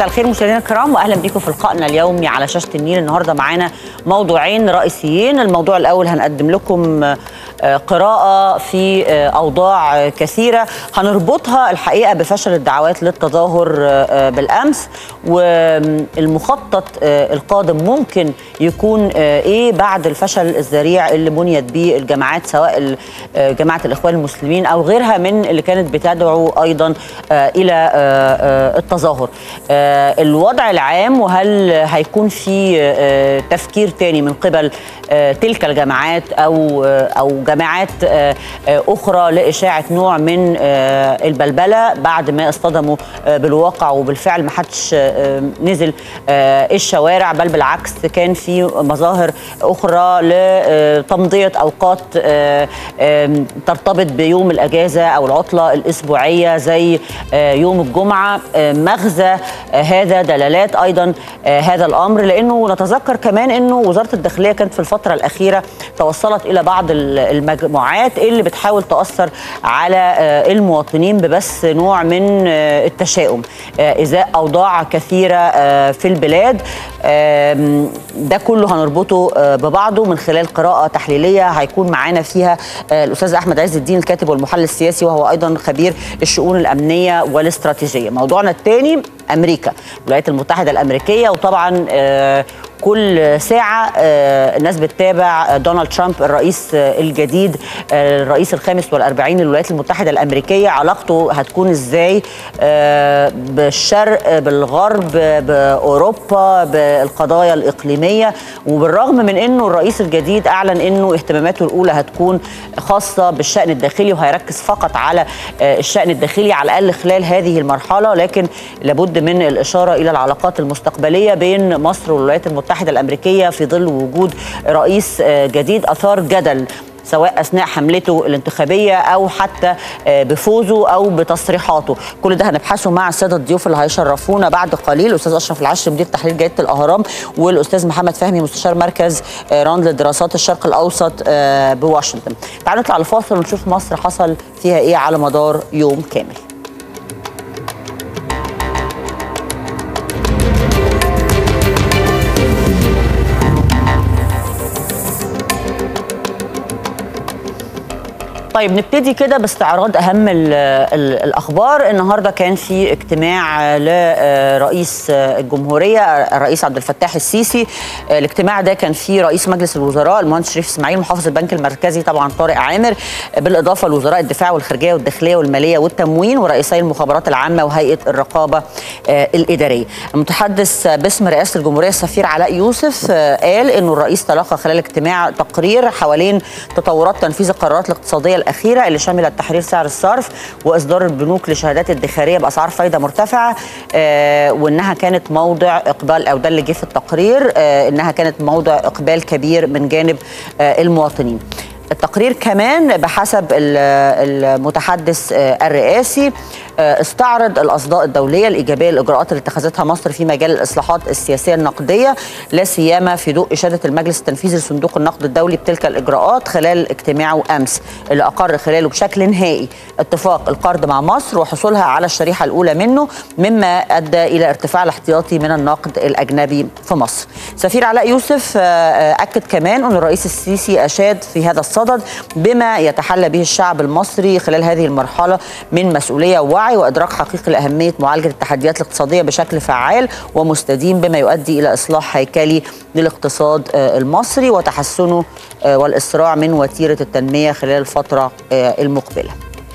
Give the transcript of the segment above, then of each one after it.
مساء الخير مشاهدينا الكرام واهلا بكم في لقائنا اليومي على شاشه النيل. النهارده معانا موضوعين رئيسيين. الموضوع الاول هنقدم لكم قراءه في اوضاع كثيره هنربطها الحقيقه بفشل الدعوات للتظاهر بالامس، والمخطط القادم ممكن يكون ايه بعد الفشل الذريع اللي بنيت به الجماعات، سواء جماعه الاخوان المسلمين او غيرها من اللي كانت بتدعو ايضا الى التظاهر. الوضع العام، وهل هيكون في تفكير تاني من قبل تلك الجماعات او جماعات اخرى لاشاعه نوع من البلبله بعد ما اصطدموا بالواقع، وبالفعل ما حدش نزل الشوارع، بل بالعكس كان في مظاهر اخرى لتمضيه اوقات ترتبط بيوم الاجازه او العطله الاسبوعيه زي يوم الجمعه. مغزى هذا دلالات ايضا هذا الامر، لانه نتذكر كمان انه وزاره الداخليه كانت في الفتره الاخيره توصلت الى بعض المجموعات اللي بتحاول تاثر على المواطنين ببث نوع من التشاؤم ازاء اوضاع كثيره في البلاد. ده كله هنربطه ببعضه من خلال قراءه تحليليه هيكون معانا فيها الاستاذ احمد عز الدين الكاتب والمحلل السياسي، وهو ايضا خبير الشؤون الامنيه والاستراتيجيه. موضوعنا الثاني امريكا، الولايات المتحده الامريكيه، وطبعا كل ساعة الناس بتتابع دونالد ترامب الرئيس الجديد، الرئيس الخامس والأربعين للولايات المتحدة الأمريكية. علاقته هتكون ازاي بالشرق، بالغرب، بأوروبا، بالقضايا الإقليمية؟ وبالرغم من انه الرئيس الجديد أعلن انه اهتماماته الأولى هتكون خاصة بالشأن الداخلي وهيركز فقط على الشأن الداخلي على الأقل خلال هذه المرحلة، لكن لابد من الإشارة إلى العلاقات المستقبلية بين مصر والولايات المتحدة الأمريكية في ظل وجود رئيس جديد أثار جدل سواء أثناء حملته الانتخابية أو حتى بفوزه أو بتصريحاته. كل ده هنبحثه مع السادة الضيوف اللي هيشرفونا بعد قليل، الأستاذ أشرف العشري مدير تحرير جريدة الأهرام، والأستاذ محمد فهمي مستشار مركز راند لدراسات الشرق الأوسط بواشنطن. تعالوا نطلع لفاصل ونشوف مصر حصل فيها إيه على مدار يوم كامل. طيب نبتدي كده باستعراض أهم الأخبار. النهاردة كان في اجتماع لرئيس الجمهورية الرئيس عبد الفتاح السيسي. الاجتماع ده كان فيه رئيس مجلس الوزراء المهندس شريف اسماعيل، محافظ البنك المركزي طبعا طارق عامر، بالإضافة لوزراء الدفاع والخارجية والداخلية والمالية والتموين، ورئيسي المخابرات العامة وهيئة الرقابة الإدارية. المتحدث باسم رئاسة الجمهورية السفير علاء يوسف قال إنه الرئيس تلقى خلال الاجتماع تقرير حوالين تطورات تنفيذ القرارات الاقتصادية الأخيرة اللي شملت تحرير سعر الصرف وإصدار البنوك لشهادات ادخارية بأسعار فايدة مرتفعة، وإنها كانت موضع إقبال، أو ده اللي جه في التقرير، إنها كانت موضع إقبال كبير من جانب المواطنين. التقرير كمان بحسب المتحدث الرئاسي استعرض الأصداء الدولية الإيجابية للإجراءات اللي اتخذتها مصر في مجال الإصلاحات السياسية النقدية، لا سيما في ضوء إشادة المجلس التنفيذي لصندوق النقد الدولي بتلك الإجراءات خلال اجتماعه أمس، اللي أقر خلاله بشكل نهائي اتفاق القرض مع مصر وحصولها على الشريحة الأولى منه، مما أدى إلى ارتفاع الاحتياطي من النقد الأجنبي في مصر. سفير علاء يوسف أكد كمان أن الرئيس السيسي أشاد في هذا الصدد بما يتحلى به الشعب المصري خلال هذه المرحلة من مسؤولية ووعي وإدراك حقيقي لأهمية معالجة التحديات الاقتصادية بشكل فعال ومستديم، بما يؤدي إلى إصلاح هيكلي للاقتصاد المصري وتحسنه والإسراع من وتيرة التنمية خلال الفترة المقبلة.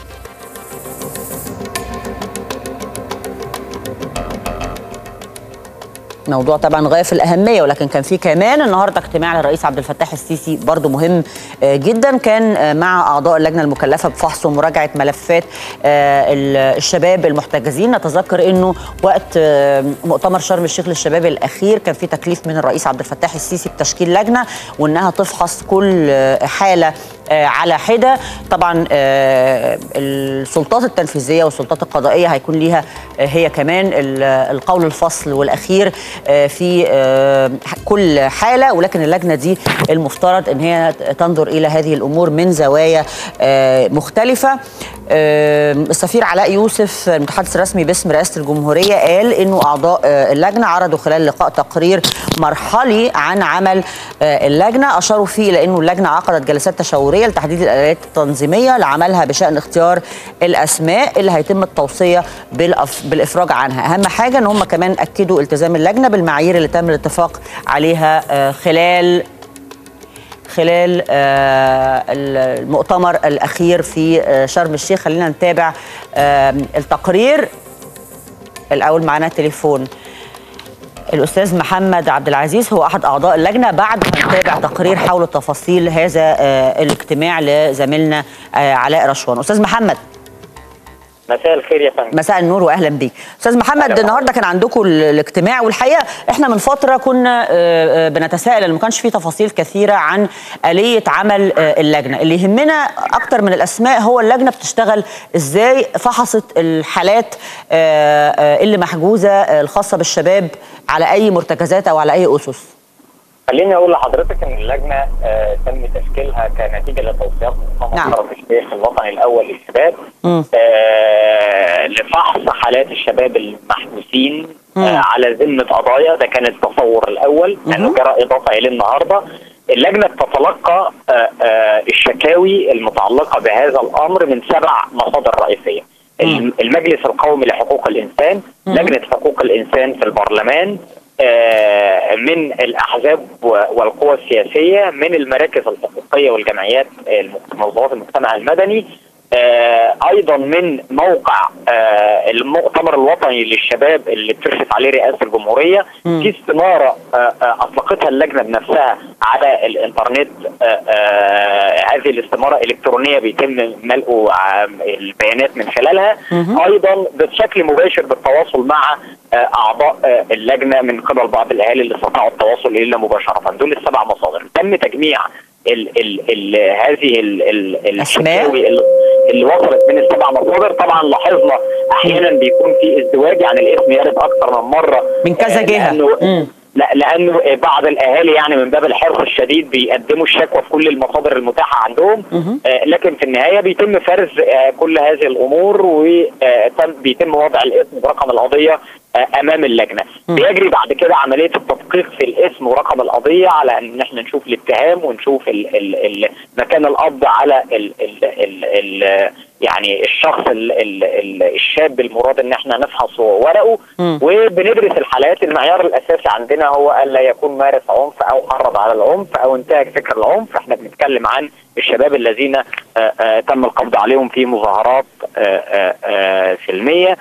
موضوع طبعا غاية في الأهمية، ولكن كان في كمان النهارده اجتماع للرئيس عبد الفتاح السيسي برضو مهم جدا، كان مع أعضاء اللجنة المكلفة بفحص ومراجعة ملفات الشباب المحتجزين. نتذكر أنه وقت مؤتمر شرم الشيخ للشباب الأخير كان في تكليف من الرئيس عبد الفتاح السيسي بتشكيل لجنة وأنها تفحص كل حالة على حدة. طبعا السلطات التنفيذية والسلطات القضائية هيكون ليها هي كمان القول الفصل والأخير في كل حاله، ولكن اللجنه دي المفترض ان هي تنظر الى هذه الامور من زوايا مختلفه. السفير علاء يوسف المتحدث الرسمي باسم رئاسه الجمهوريه قال انه اعضاء اللجنه عرضوا خلال اللقاء تقرير مرحلي عن عمل اللجنه، اشاروا فيه الى انه اللجنه عقدت جلسات تشاوريه لتحديد الاليات التنظيميه لعملها بشان اختيار الاسماء اللي هيتم التوصيه بالافراج عنها. اهم حاجه ان هم كمان اكدوا التزام اللجنه بالمعايير اللي تم الاتفاق عليها خلال المؤتمر الأخير في شرم الشيخ. خلينا نتابع التقرير الأول. معنا تليفون الأستاذ محمد عبد العزيز، هو أحد أعضاء اللجنة. بعد هنتابع تقرير حول تفاصيل هذا الاجتماع لزميلنا علاء رشوان. أستاذ محمد، مساء الخير يا فندم. مساء النور واهلا بيك. استاذ محمد، النهارده كان عندكم الاجتماع، والحقيقه احنا من فتره كنا بنتساءل ان ما كانش في تفاصيل كثيره عن آلية عمل اللجنه. اللي يهمنا اكتر من الاسماء هو اللجنه بتشتغل ازاي، فحصت الحالات اللي محجوزه الخاصه بالشباب على اي مرتكزات او على اي اسس. خليني اقول لحضرتك ان اللجنه تم تشكيلها كنتيجه لتوصيات مؤتمر شرم الشيخ الوطني الاول للشباب لفحص حالات الشباب المحبوسين على ذمه قضايا. ده كان التصور الاول، لانه جرى اضافه اليه النهارده. اللجنه بتتلقى الشكاوي المتعلقه بهذا الامر من 7 مصادر رئيسيه. المجلس القومي لحقوق الانسان، لجنه حقوق الانسان في البرلمان، من الأحزاب والقوى السياسية، من المراكز الحقوقية والجمعيات منظمات المجتمع المدني، أيضا من موقع المؤتمر الوطني للشباب اللي بتشرف عليه رئاسة الجمهورية. في استمارة أطلقتها اللجنة بنفسها على الإنترنت. هذه الاستمارة إلكترونية بيتم ملء البيانات من خلالها. أيضا بشكل مباشر بالتواصل مع أعضاء اللجنة من قبل بعض الأهالي اللي استطاعوا التواصل إلينا مباشرة. دول ال7 مصادر. تم تجميع هذه الشكاوي اللي وصلت من ال7 مصادر. طبعا لاحظنا احيانا بيكون في ازدواج، يعني الاسم يرد اكثر من مره من كذا جهه. لانه بعض الاهالي يعني من باب الحرص الشديد بيقدموا الشكوى في كل المصادر المتاحه عندهم. لكن في النهايه بيتم فرز كل هذه الامور، وبيتم وضع الاسم ورقم القضيه امام اللجنه. بيجري بعد كده عمليه التدقيق في الاسم ورقم القضيه على ان احنا نشوف الاتهام ونشوف مكان القبض على يعني الشخص الشاب المراد ان احنا نفحص ورقه. وبندرس الحالات. المعيار الاساسي عندنا هو الا يكون مارس عنف او حرض على العنف او انتهك فكر العنف. احنا بنتكلم عن الشباب الذين تم القبض عليهم في مظاهرات سلميه،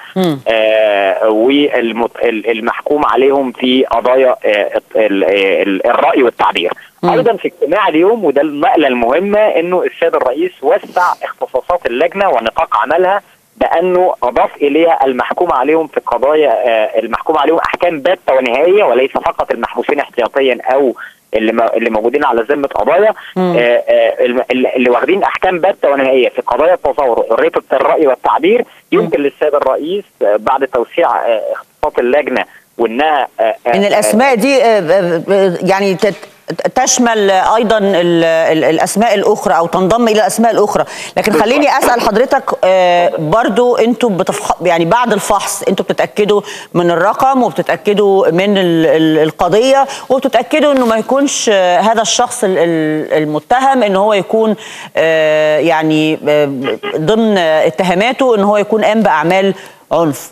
والمحكوم عليهم في قضايا الرأي والتعبير. ايضا في اجتماع اليوم، وده النقله المهمه، انه السيد الرئيس وسع اختصاصات اللجنه ونطاق عملها، بانه اضاف اليها المحكوم عليهم في القضايا المحكوم عليهم احكام باته ونهائيه، وليس فقط المحبوسين احتياطيا او اللي موجودين على ذمه قضايا. اللي واخدين احكام باته ونهائيه في قضايا التظاهر وحريه الراي والتعبير. يمكن للسيد الرئيس بعد توسيع اختصاصات اللجنه وانها ان الاسماء دي يعني تشمل ايضا الاسماء الاخرى او تنضم الى الاسماء الاخرى. لكن خليني اسال حضرتك برضو، انتوا يعني بعد الفحص انتوا بتتاكدوا من الرقم وبتتاكدوا من القضيه وبتتاكدوا انه ما يكونش هذا الشخص المتهم ان هو يكون يعني ضمن اتهاماته ان هو يكون قام باعمال عنف.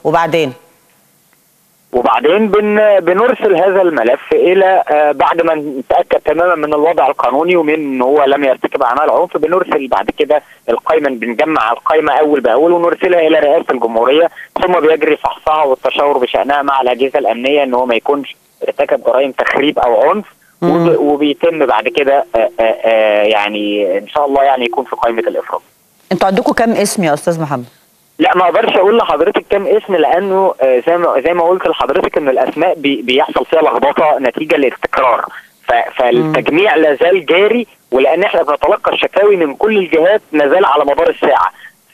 وبعدين بنرسل هذا الملف الى بعد ما نتاكد تماما من الوضع القانوني ومن ان هو لم يرتكب اعمال عنف. بنرسل بعد كده القائمه، بنجمع القائمه اول باول ونرسلها الى رئاسه الجمهوريه، ثم بيجري فحصها والتشاور بشانها مع الاجهزه الامنيه ان هو ما يكونش ارتكب جرائم تخريب او عنف. وبيتم بعد كده يعني ان شاء الله يعني يكون في قائمه الافراج. انتوا عندكم كام اسم يا استاذ محمد؟ لا، ما اقدرش اقول لحضرتك كم اسم، لانه زي ما قلت لحضرتك ان الاسماء بيحصل فيها لخبطه نتيجه للتكرار. فالتجميع لا زال جاري، ولان احنا بنتلقى الشكاوي من كل الجهات ما زال على مدار الساعه.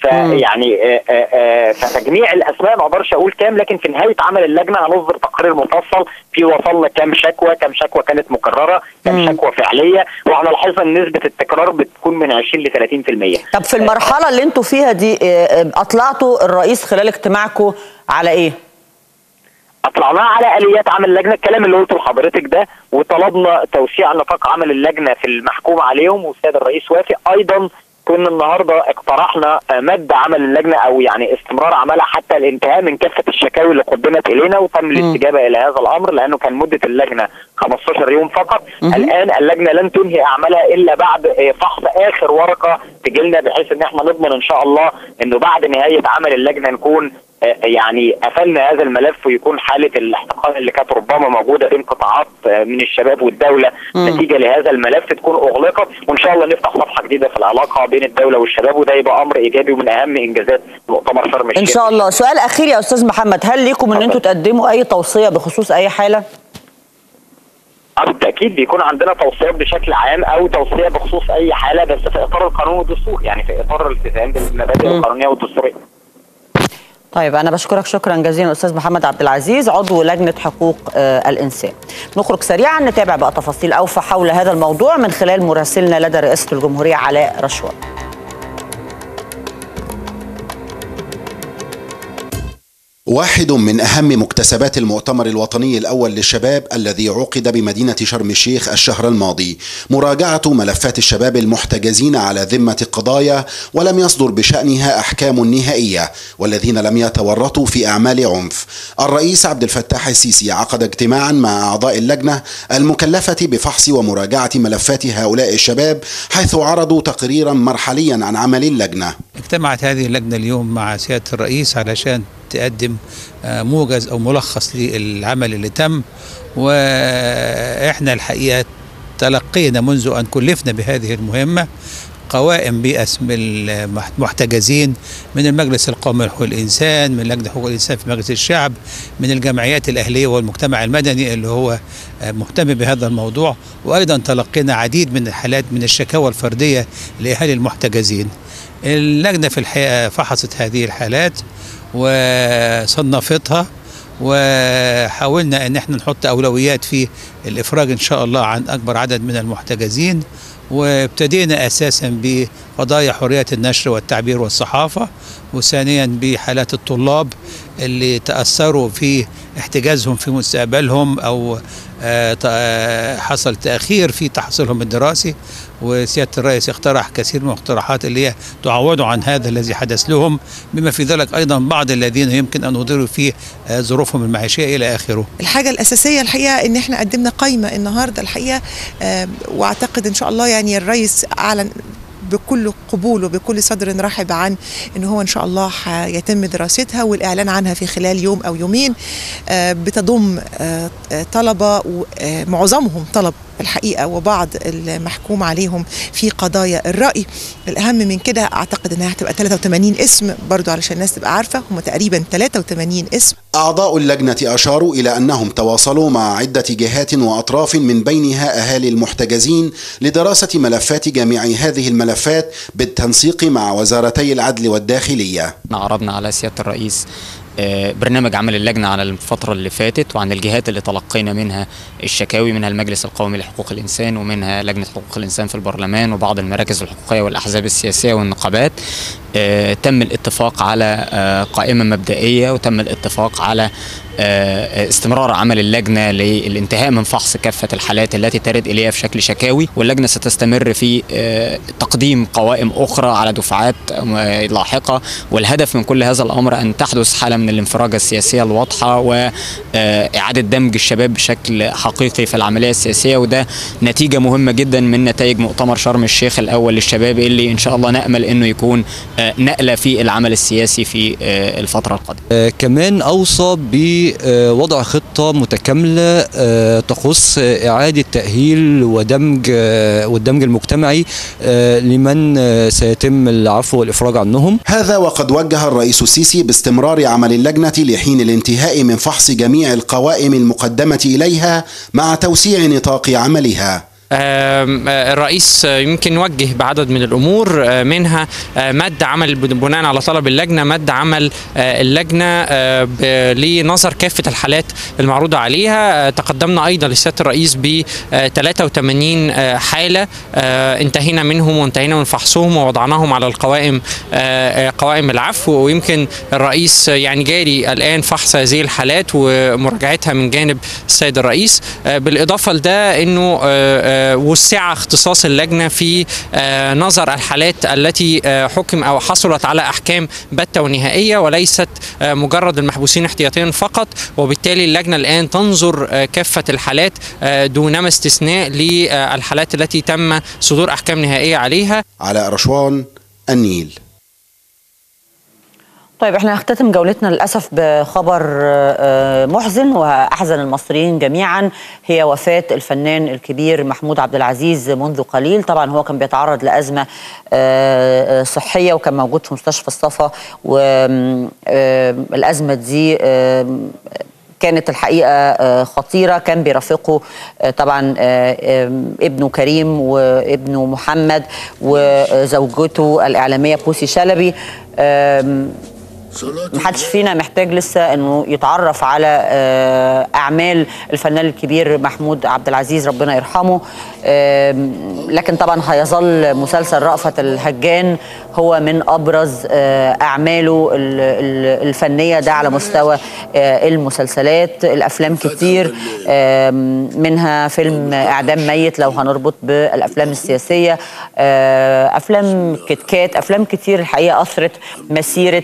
فيعني فتجميع الاسماء ما اقدرش اقول كام، لكن في نهايه عمل اللجنه هنصدر تقرير مفصل في وصلنا كام شكوى كانت مكرره، كام شكوى فعليه، واحنا لاحظنا ان نسبه التكرار بتكون من 20 ل 30%. طب في المرحله اللي انتوا فيها دي اطلعتوا الرئيس خلال اجتماعكم على ايه؟ اطلعناه على اليات عمل اللجنه، الكلام اللي قلته لحضرتك ده، وطلبنا توسيع نطاق عمل اللجنه في المحكوم عليهم، والسيد الرئيس وافق. ايضا كنا النهارده اقترحنا مد عمل اللجنه او يعني استمرار عملها حتى الانتهاء من كافه الشكاوي اللي قدمت الينا، وتم الاستجابه الى هذا الامر لانه كان مده اللجنه 15 يوم فقط. الان اللجنه لن تنهي اعمالها الا بعد فحص اخر ورقه تجيلنا، بحيث ان احنا نضمن ان شاء الله انه بعد نهايه عمل اللجنه نكون يعني قفلنا هذا الملف، ويكون حاله الاحتقان اللي كانت ربما موجوده بين قطاعات من الشباب والدوله نتيجه لهذا الملف تكون اغلقت، وان شاء الله نفتح صفحه جديده في العلاقه بين الدوله والشباب، وده يبقى امر ايجابي ومن اهم انجازات مؤتمر شرم الشيخ ان شاء الله. سؤال اخير يا استاذ محمد، هل ليكم ان انتم تقدموا اي توصيه بخصوص اي حاله؟ بالتاكيد بيكون عندنا توصيات بشكل عام او توصيه بخصوص اي حاله، بس في اطار القانون والدستور، يعني في اطار الالتزام بالمبادئ القانونيه والدستوريه. طيب أنا بشكرك شكرا جزيلا أستاذ محمد عبد العزيز عضو لجنة حقوق الإنسان. نخرج سريعا نتابع بقى تفاصيل أوفى حول هذا الموضوع من خلال مراسلنا لدى رئاسة الجمهورية علاء رشوان. واحد من أهم مكتسبات المؤتمر الوطني الأول للشباب الذي عقد بمدينة شرم الشيخ الشهر الماضي مراجعة ملفات الشباب المحتجزين على ذمة قضايا ولم يصدر بشأنها أحكام نهائية والذين لم يتورطوا في أعمال عنف. الرئيس عبد الفتاح السيسي عقد اجتماعا مع أعضاء اللجنة المكلفة بفحص ومراجعة ملفات هؤلاء الشباب، حيث عرضوا تقريرا مرحليا عن عمل اللجنة. اجتمعت هذه اللجنة اليوم مع سيادة الرئيس علشان تقدم موجز أو ملخص للعمل اللي تم، وإحنا الحقيقة تلقينا منذ أن كلفنا بهذه المهمة قوائم باسم المحتجزين من المجلس القومي لحقوق الإنسان، من لجنة حقوق الإنسان في مجلس الشعب، من الجمعيات الأهلية والمجتمع المدني اللي هو مهتم بهذا الموضوع، وأيضا تلقينا عديد من الحالات من الشكاوى الفردية لأهالي المحتجزين. اللجنة في الحقيقة فحصت هذه الحالات وصنفتها، وحاولنا ان احنا نحط اولويات في الافراج ان شاء الله عن اكبر عدد من المحتجزين، وابتدينا اساسا بقضايا حرية النشر والتعبير والصحافة، وثانيا بحالات الطلاب اللي تأثروا في احتجازهم في مستقبلهم او حصل تأخير في تحصيلهم الدراسي، وسيادة الرئيس اقترح كثير من الاقتراحات اللي هي تعوضوا عن هذا الذي حدث لهم، بما في ذلك أيضا بعض الذين يمكن أن يضروا في ظروفهم المعيشية إلى آخره. الحاجة الأساسية الحقيقة إن احنا قدمنا قائمة النهاردة الحقيقة، وأعتقد إن شاء الله يعني الرئيس أعلن بكل قبول وبكل صدر رحب عن ان هو ان شاء الله يتم دراستها والاعلان عنها في خلال يوم او يومين. بتضم طلبه ومعظمهم طلب الحقيقه، وبعض المحكوم عليهم في قضايا الرأي. الاهم من كده اعتقد انها هتبقى 83 اسم برضو علشان الناس تبقى عارفه، هم تقريبا 83 اسم. أعضاء اللجنة أشاروا إلى أنهم تواصلوا مع عدة جهات وأطراف من بينها أهالي المحتجزين لدراسة ملفات جميع هذه الملفات بالتنسيق مع وزارتي العدل والداخلية. عرضنا على سيادة الرئيس برنامج عمل اللجنة على الفترة اللي فاتت، وعن الجهات اللي تلقينا منها الشكاوي، منها المجلس القومي لحقوق الإنسان، ومنها لجنة حقوق الإنسان في البرلمان، وبعض المراكز الحقوقية والأحزاب السياسية والنقابات. تم الاتفاق على قائمة مبدئية، وتم الاتفاق على استمرار عمل اللجنة للانتهاء من فحص كافة الحالات التي ترد إليها في شكل شكاوي، واللجنة ستستمر في تقديم قوائم أخرى على دفعات لاحقة، والهدف من كل هذا الأمر أن تحدث حالة من الانفراجة السياسية الواضحة وإعادة دمج الشباب بشكل حقيقي في العملية السياسية، وده نتيجة مهمة جدا من نتائج مؤتمر شرم الشيخ الأول للشباب اللي إن شاء الله نأمل أنه يكون نقلة في العمل السياسي في الفترة القادمة. كمان أوصى بوضع خطة متكاملة تخص إعادة تأهيل والدمج المجتمعي لمن سيتم العفو والإفراج عنهم. هذا وقد وجه الرئيس السيسي باستمرار عمل اللجنة لحين الانتهاء من فحص جميع القوائم المقدمة إليها مع توسيع نطاق عملها. الرئيس يمكن وجه بعدد من الأمور، منها مد عمل بناء على طلب اللجنة، مد عمل اللجنة لنظر كافة الحالات المعروضة عليها. تقدمنا أيضا لسيادة الرئيس ب 83 حالة انتهينا منهم وانتهينا من فحصهم ووضعناهم على القوائم، قوائم العفو، ويمكن الرئيس يعني جاري الآن فحص هذه الحالات ومراجعتها من جانب السيد الرئيس. بالإضافة لده أنه وسع اختصاص اللجنة في نظر الحالات التي حكم أو حصلت على أحكام بتة ونهائية وليست مجرد المحبوسين احتياطيا فقط، وبالتالي اللجنة الآن تنظر كافة الحالات دونما استثناء للحالات التي تم صدور أحكام نهائية عليها. علاء رشوان، النيل. طيب احنا هنختتم جولتنا للأسف بخبر محزن وأحزن المصريين جميعا، هي وفاة الفنان الكبير محمود عبد العزيز منذ قليل. طبعا هو كان بيتعرض لأزمة صحية وكان موجود في مستشفى الصفا، والأزمة دي كانت الحقيقة خطيرة. كان بيرافقه طبعا ابنه كريم وابنه محمد وزوجته الإعلامية بوسي شلبي. محدش فينا محتاج لسه انه يتعرف على اعمال الفنان الكبير محمود عبد العزيز ربنا يرحمه، لكن طبعا هيظل مسلسل رأفت الهجان هو من ابرز اعماله الفنيه، ده على مستوى المسلسلات. الافلام كتير، منها فيلم اعدام ميت لو هنربط بالافلام السياسيه، افلام كتكات، افلام كتير الحقيقه اثرت مسيره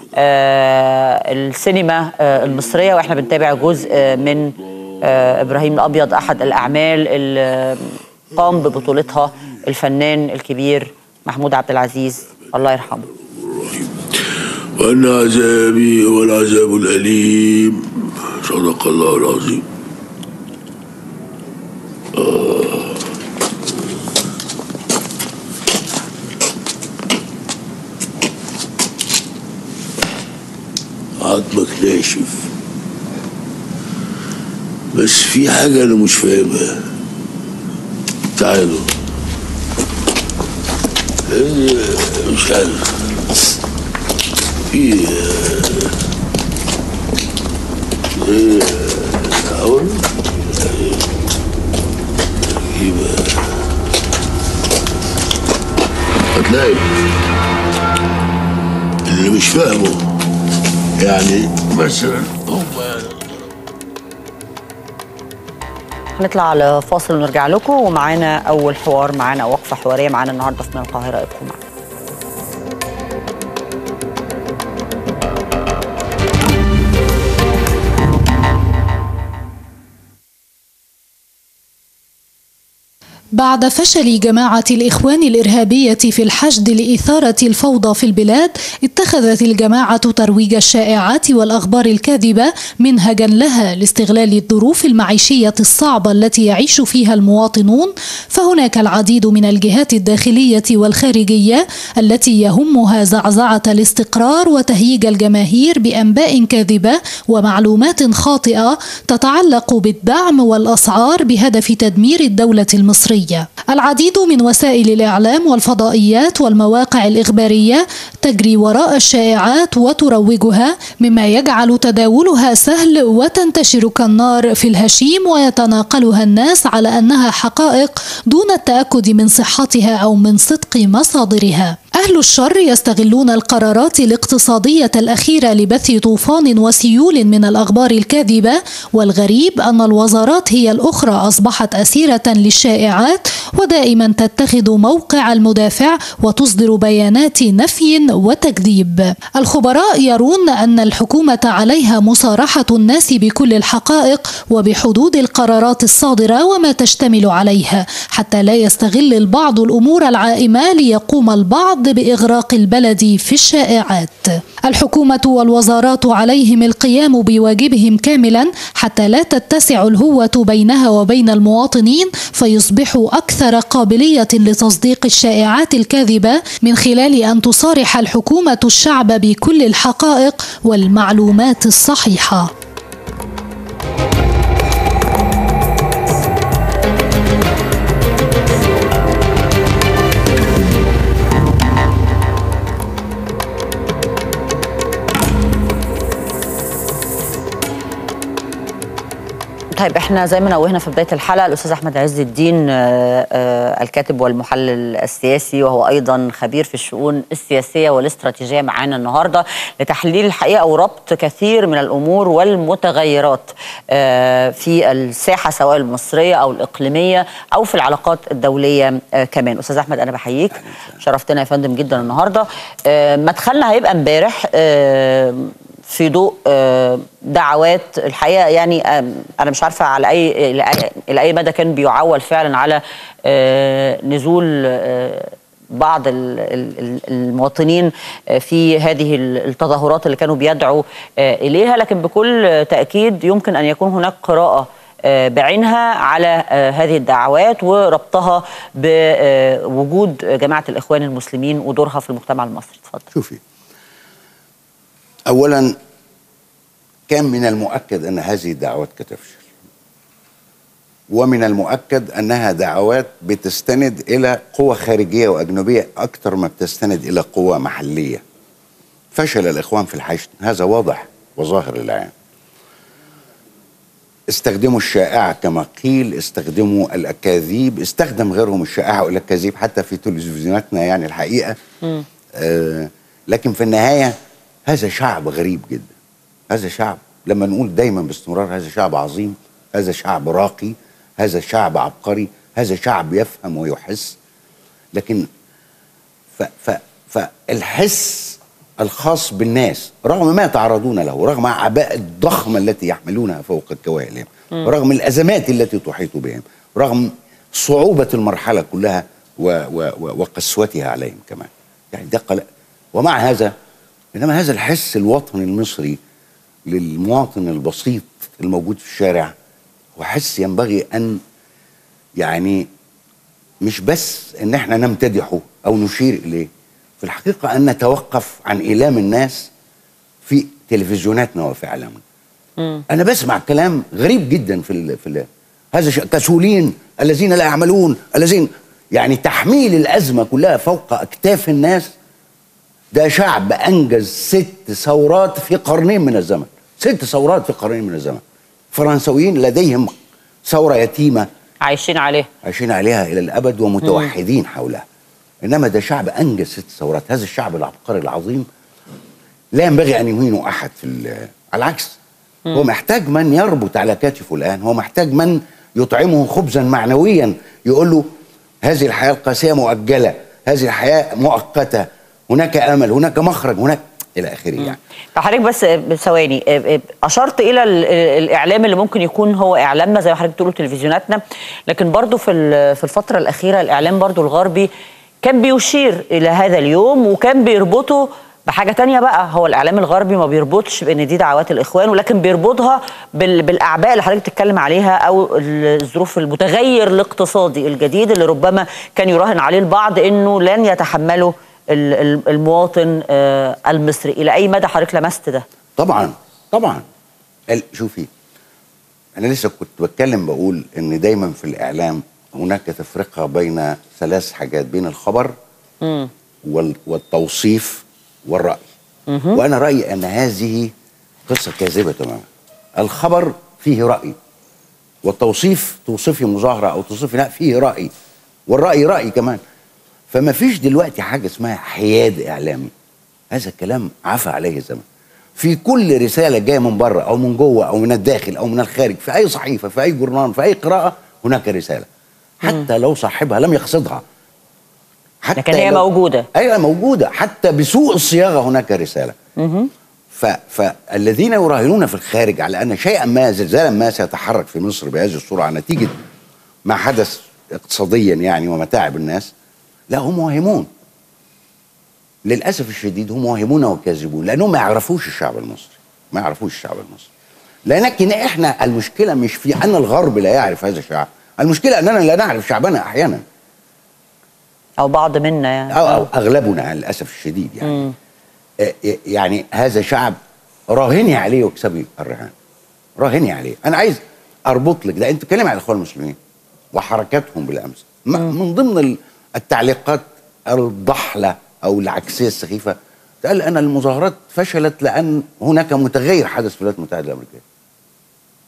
السينما المصرية. واحنا بنتابع جزء من إبراهيم الأبيض، أحد الأعمال اللي قام ببطولتها الفنان الكبير محمود عبد العزيز الله يرحمه. وأن عذابي هو العذاب الأليم، صدق الله العظيم. عظمك ناشف، بس في حاجة أنا مش فاهمها. تعالوا، مش عارف في أقول يبقى هتلاقي اللي مش فاهمه يعني مثلا هنطلع على فاصل ونرجع لكم، ومعانا أول حوار، معانا وقفة حوارية معانا النهارده في من القاهرة. ابقوا معانا. بعد فشل جماعة الإخوان الإرهابية في الحشد لإثارة الفوضى في البلاد، اتخذت الجماعة ترويج الشائعات والأخبار الكاذبة منهجا لها لاستغلال الظروف المعيشية الصعبة التي يعيش فيها المواطنون. فهناك العديد من الجهات الداخلية والخارجية التي يهمها زعزعة الاستقرار وتهييج الجماهير بأنباء كاذبة ومعلومات خاطئة تتعلق بالدعم والأسعار بهدف تدمير الدولة المصرية. العديد من وسائل الإعلام والفضائيات والمواقع الإخبارية تجري وراء الشائعات وتروجها، مما يجعل تداولها سهل وتنتشر كالنار في الهشيم، ويتناقلها الناس على أنها حقائق دون التأكد من صحتها أو من صدق مصادرها. أهل الشر يستغلون القرارات الاقتصادية الأخيرة لبث طوفان وسيول من الأخبار الكاذبة، والغريب أن الوزارات هي الأخرى أصبحت أسيرة للشائعات، ودائما تتخذ موقع المدافع وتصدر بيانات نفي وتكذيب. الخبراء يرون أن الحكومة عليها مصارحة الناس بكل الحقائق وبحدود القرارات الصادرة وما تشتمل عليها، حتى لا يستغل البعض الأمور العائمة ليقوم البعض بإغراق البلد في الشائعات. الحكومة والوزارات عليهم القيام بواجبهم كاملا حتى لا تتسع الهوة بينها وبين المواطنين فيصبحوا أكثر قابلية لتصديق الشائعات الكاذبة، من خلال أن تصارح الحكومة الشعب بكل الحقائق والمعلومات الصحيحة. طيب احنا زي ما نوهنا في بدايه الحلقه الاستاذ احمد عز الدين الكاتب والمحلل السياسي، وهو ايضا خبير في الشؤون السياسيه والاستراتيجيه، معانا النهارده لتحليل الحقيقه وربط كثير من الامور والمتغيرات في الساحه سواء المصريه او الاقليميه او في العلاقات الدوليه كمان. استاذ احمد انا بحييك، شرفتنا يا فندم جدا النهارده. مدخلنا هيبقى امبارح في ضوء دعوات الحقيقه، يعني انا مش عارفه على الى اي مدى كان بيعول فعلا على نزول بعض المواطنين في هذه التظاهرات اللي كانوا بيدعوا اليها، لكن بكل تاكيد يمكن ان يكون هناك قراءه بعينها على هذه الدعوات وربطها بوجود جماعه الاخوان المسلمين ودورها في المجتمع المصري. اتفضل. شوفي، أولا كان من المؤكد أن هذه الدعوات ستفشل، ومن المؤكد أنها دعوات بتستند إلى قوى خارجية وأجنبية أكثر ما بتستند إلى قوى محلية. فشل الإخوان في الحشد، هذا واضح وظاهر الآن. استخدموا الشائعة كما قيل، استخدموا الأكاذيب، استخدم غيرهم الشائعة والأكاذيب حتى في تلفزيوناتنا يعني الحقيقة. لكن في النهاية هذا شعب غريب جدا، هذا شعب لما نقول دايما باستمرار هذا شعب عظيم، هذا شعب راقي، هذا شعب عبقري، هذا شعب يفهم ويحس. لكن فالحس الخاص بالناس رغم ما يتعرضون له، رغم العباءة الضخمة التي يحملونها فوق الكواهلهم، رغم الأزمات التي تحيط بهم، رغم صعوبة المرحلة كلها وقسوتها عليهم كمان، يعني ده ومع هذا إنما هذا الحس الوطني المصري للمواطن البسيط الموجود في الشارع هو حس ينبغي أن يعني مش بس أن احنا نمتدحه أو نشير إليه، في الحقيقة أن نتوقف عن إيلام الناس في تلفزيوناتنا وفي إعلامنا. أنا بسمع كلام غريب جدا في هذا كسولين الذين لا يعملون، الذين يعني تحميل الأزمة كلها فوق أكتاف الناس. ده شعب أنجز 6 ثورات في قرنين من الزمن، 6 ثورات في قرنين من الزمن. فرنسويين لديهم ثورة يتيمة عايشين عليها إلى الأبد ومتوحدين حولها. إنما ده شعب أنجز 6 ثورات. هذا الشعب العبقري العظيم لا ينبغي أن يهينه أحد على العكس، هو محتاج من يربط على كتفه الآن، هو محتاج من يطعمه خبزا معنويا، يقول له هذه الحياة القاسية مؤجلة، هذه الحياة مؤقتة، هناك امل، هناك مخرج، هناك الى اخره. يعني حضرتك بس بثواني اشرت الى الاعلام اللي ممكن يكون هو اعلامنا زي ما حضرتك بتقولوا تلفزيوناتنا، لكن برضو في الفتره الاخيره الاعلام برضو الغربي كان بيشير الى هذا اليوم وكان بيربطه بحاجه تانية بقى. هو الاعلام الغربي ما بيربطش بان دي دعوات الاخوان، ولكن بيربطها بالاعباء اللي حضرتك بتتكلم عليها او الظروف المتغير الاقتصادي الجديد اللي ربما كان يراهن عليه البعض انه لن يتحمله المواطن المصري. الى اي مدى حضرتك لمست ده؟ طبعا شوفي، انا لسه كنت بتكلم بقول ان دايما في الاعلام هناك تفرقه بين 3 حاجات، بين الخبر والتوصيف والراي. وانا رايي ان هذه قصه كاذبه تماما. الخبر فيه راي، والتوصيف توصفي مظاهره او توصفي لا فيه راي، والراي راي كمان. فما فيش دلوقتي حاجة اسمها حياد إعلامي، هذا الكلام عفى عليه الزمن. في كل رسالة جاية من بره أو من جوه أو من الداخل أو من الخارج، في أي صحيفة، في أي جورنال، في أي قراءة هناك رسالة، حتى لو صاحبها لم يقصدها، حتى لكن هي موجودة. أيوة موجودة، حتى بسوء الصياغة هناك رسالة. فالذين يراهنون في الخارج على أن شيئا ما، زلزالا ما سيتحرك في مصر بهذه الصورة نتيجة ما حدث اقتصاديا يعني ومتاعب الناس، لا هم واهمون. للأسف الشديد هم واهمون وكاذبون، لأنهم ما يعرفوش الشعب المصري، ما يعرفوش الشعب المصري. لكن احنا المشكلة مش في أن الغرب لا يعرف هذا الشعب، المشكلة أننا لا نعرف شعبنا أحيانا، أو بعض منا يعني، أو أغلبنا للأسف الشديد يعني. يعني هذا شعب راهني عليه واكسبي الرهان، راهني عليه. أنا عايز أربط لك ده، أنت بتتكلم على الإخوان المسلمين وحركاتهم بالأمس، من ضمن التعليقات الضحلة أو العكسية السخيفة قال أن المظاهرات فشلت لأن هناك متغير حدث في الولايات المتحدة الأمريكية.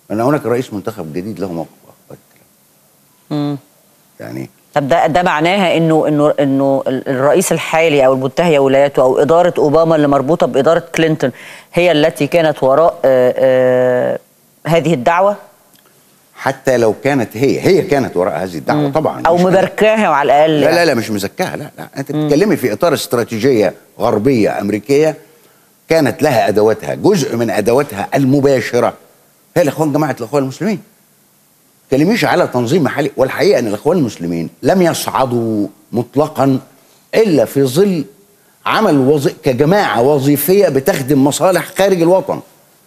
ان هناك رئيس منتخب جديد له موقف اخر. يعني طب ده معناها انه الرئيس الحالي او المنتهيه ولايته او اداره اوباما اللي مربوطه باداره كلينتون هي التي كانت وراء هذه الدعوه؟ حتى لو كانت هي كانت وراء هذه الدعوه طبعا، او مباركاها على الاقل. لا مش مزكاها، لا انت بتتكلمي في اطار استراتيجيه غربيه امريكيه كانت لها ادواتها، جزء من ادواتها المباشره هي جماعه الاخوان المسلمين. ما تكلميش على تنظيم محلي، والحقيقه ان الاخوان المسلمين لم يصعدوا مطلقا الا في ظل عمل كجماعه وظيفيه بتخدم مصالح خارج الوطن.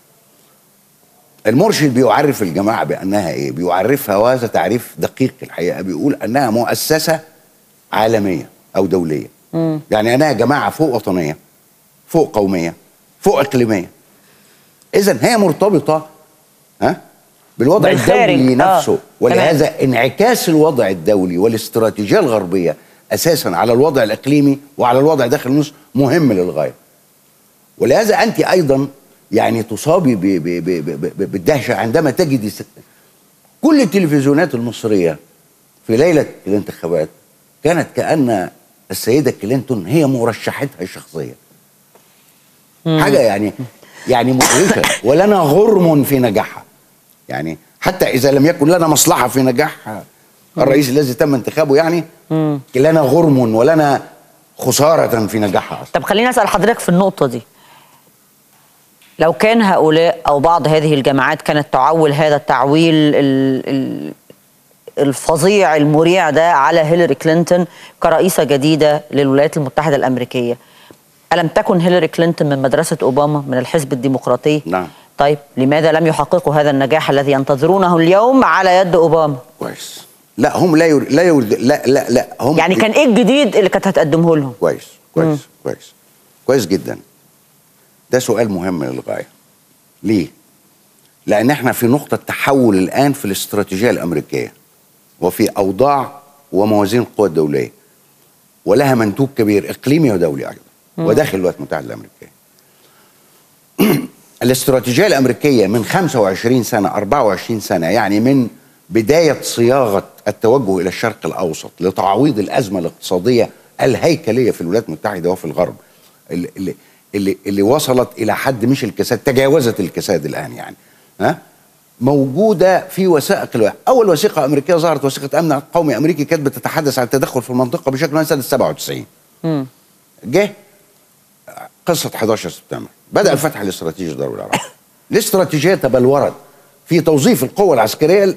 المرشد بيعرف الجماعه بانها ايه؟ بيعرفها، وهذا تعريف دقيق الحقيقه، بيقول انها مؤسسه عالميه او دوليه. يعني انها جماعه فوق وطنيه، فوق قوميه، فوق اقليميه. اذا هي مرتبطه بالوضع الدولي نفسه، ولهذا انعكاس الوضع الدولي والاستراتيجيه الغربيه اساسا على الوضع الاقليمي وعلى الوضع داخل مصر مهم للغايه. ولهذا انت ايضا يعني تصابي بالدهشه عندما تجد كل التلفزيونات المصريه في ليله الانتخابات كانت كأن السيده كلينتون هي مرشحتها الشخصيه. حاجه يعني مدهشه، ولنا غرم في نجاحها. يعني حتى اذا لم يكن لنا مصلحه في نجاح الرئيس الذي تم انتخابه، يعني لنا غرم ولنا خساره في نجاحها. طب خليني اسال حضرتك في النقطه دي، لو كان هؤلاء او بعض هذه الجماعات كانت تعول هذا التعويل الفظيع المريع ده على هيلاري كلينتون كرئيسه جديده للولايات المتحده الامريكيه، ألم تكن هيلاري كلينتون من مدرسه اوباما من الحزب الديمقراطي؟ نعم. طيب لماذا لم يحققوا هذا النجاح الذي ينتظرونه اليوم على يد اوباما؟ كويس. لا هم لا هم يعني كان ايه الجديد اللي كانت هتقدمه لهم؟ كويس جدا. ده سؤال مهم للغايه. ليه؟ لان احنا في نقطه تحول الان في الاستراتيجيه الامريكيه وفي اوضاع وموازين القوى الدوليه، ولها منتوج كبير اقليمي ودولي ايضا وداخل الولايات المتحده الامريكيه. الاستراتيجية الأمريكية من 25 سنة 24 سنة، يعني من بداية صياغة التوجه إلى الشرق الأوسط لتعويض الأزمة الاقتصادية الهيكلية في الولايات المتحدة وفي الغرب اللي وصلت إلى حد مش الكساد، تجاوزت الكساد الآن يعني. موجودة في وثائق. أول وثيقة أمريكية ظهرت وثيقة أمن قومي أمريكي كانت بتتحدث عن التدخل في المنطقة بشكل عام سنة 97. جه قصة 11 سبتمبر، بدأ الفتح الاستراتيجي الضروري العراقي. الاستراتيجية تبلورت في توظيف القوة العسكرية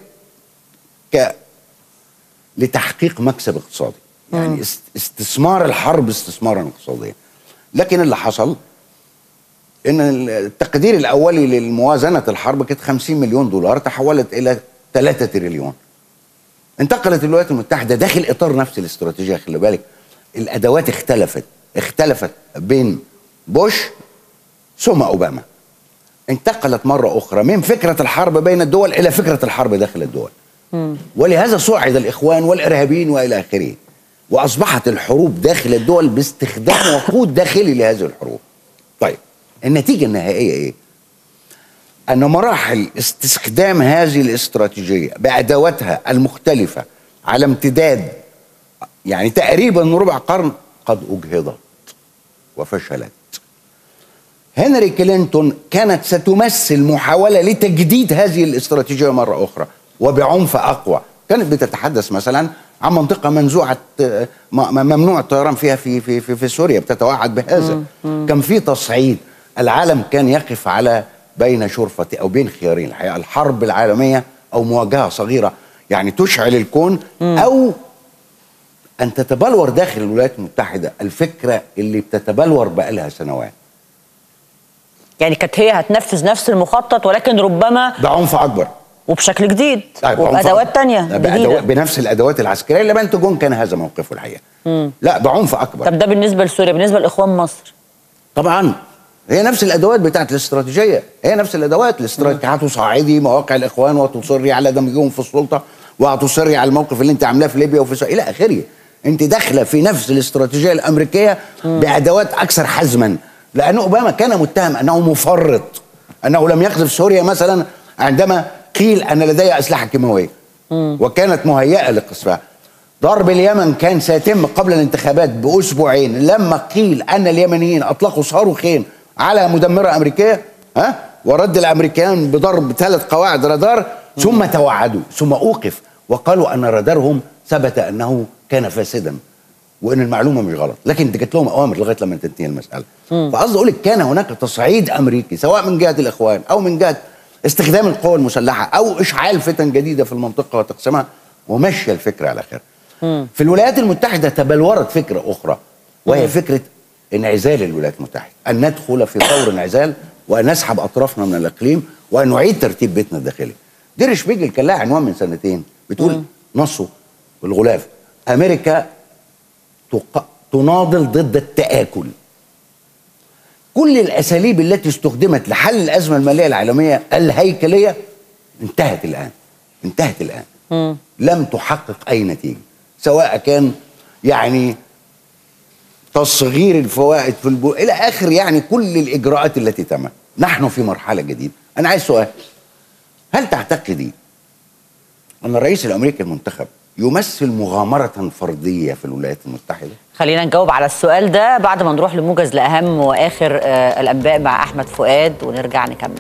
لتحقيق مكسب اقتصادي، يعني استثمار الحرب استثمارا اقتصاديا. لكن اللي حصل ان التقدير الاولي للموازنة الحرب كانت 50 مليون دولار، تحولت الى 3 تريليون. انتقلت الولايات المتحدة داخل اطار نفس الاستراتيجية. خلي بالك الادوات اختلفت بين بوش ثم اوباما. انتقلت مرة اخرى من فكرة الحرب بين الدول الى فكرة الحرب داخل الدول. ولهذا صعد الاخوان والارهابيين والى اخره، واصبحت الحروب داخل الدول باستخدام وقود داخلي لهذه الحروب. طيب النتيجة النهائية ايه؟ ان مراحل استخدام هذه الاستراتيجية بادواتها المختلفة على امتداد يعني تقريبا ربع قرن قد اجهضت وفشلت. هنري كلينتون كانت ستمثل محاولة لتجديد هذه الاستراتيجية مرة أخرى وبعنف أقوى. كانت بتتحدث مثلا عن منطقة منزوعة ممنوع الطيران فيها في سوريا، بتتوعد بهذا. كان في تصعيد. العالم كان يقف على بين شرفة أو بين خيارين الحقيقة، الحرب العالمية أو مواجهة صغيرة يعني تشعل الكون، أو أن تتبلور داخل الولايات المتحدة الفكرة اللي بتتبلور بقالها سنوات. يعني كانت هي هتنفذ نفس المخطط ولكن ربما بعنف أكبر وبشكل جديد وبأدوات تانية جديدة، بنفس الأدوات العسكرية اللي بنتجون كان هذا موقفه الحقيقة. لا بعنف أكبر. طب ده بالنسبة لسوريا، بالنسبة لإخوان مصر طبعا هي نفس الأدوات بتاعت الاستراتيجية، هي نفس الأدوات الاستراتيجية. هتصعدي مواقع الإخوان وتصري على دمجهم في السلطة وهتصري على الموقف اللي أنت عاملاه في ليبيا وفي إلى آخره. أنت داخلة في نفس الاستراتيجية الأمريكية بأدوات أكثر حزما، لأن أوباما كان متهم أنه مفرط، أنه لم يقذف سوريا مثلا عندما قيل أن لدي أسلحة كيماوية وكانت مهيئة لقصفها. ضرب اليمن كان سيتم قبل الانتخابات بأسبوعين لما قيل أن اليمنيين أطلقوا صاروخين على مدمرة أمريكية ورد الأمريكان بضرب 3 قواعد رادار، ثم توعدوا، ثم أوقف وقالوا أن رادارهم ثبت أنه كان فاسدا وأن المعلومة مش غلط، لكن ادت لهم أوامر لغاية لما تنتهي المسألة. فقصدي أقول لك كان هناك تصعيد أمريكي سواء من جهة الإخوان أو من جهة استخدام القوى المسلحة أو إشعال فتن جديدة في المنطقة وتقسيمها، ومشي الفكرة على خير. في الولايات المتحدة تبلورت فكرة أخرى، وهي فكرة انعزال الولايات المتحدة، أن ندخل في طور انعزال وأن نسحب أطرافنا من الإقليم وأن نعيد ترتيب بيتنا الداخلي. دير شبيجل كان لها عنوان من سنتين بتقول نصه بالغلاف: أمريكا تناضل ضد التآكل. كل الأساليب التي استخدمت لحل الأزمة المالية العالمية الهيكلية انتهت الآن لم تحقق أي نتيجة، سواء كان يعني تصغير الفوائد في إلى آخر يعني كل الإجراءات التي تمت. نحن في مرحلة جديدة. أنا عايز سؤال: هل تعتقدي أن الرئيس الأمريكي المنتخب يمثل مغامرة فردية في الولايات المتحدة؟ خلينا نجاوب على السؤال ده بعد ما نروح لموجز لأهم وآخر الأنباء مع أحمد فؤاد ونرجع نكمل.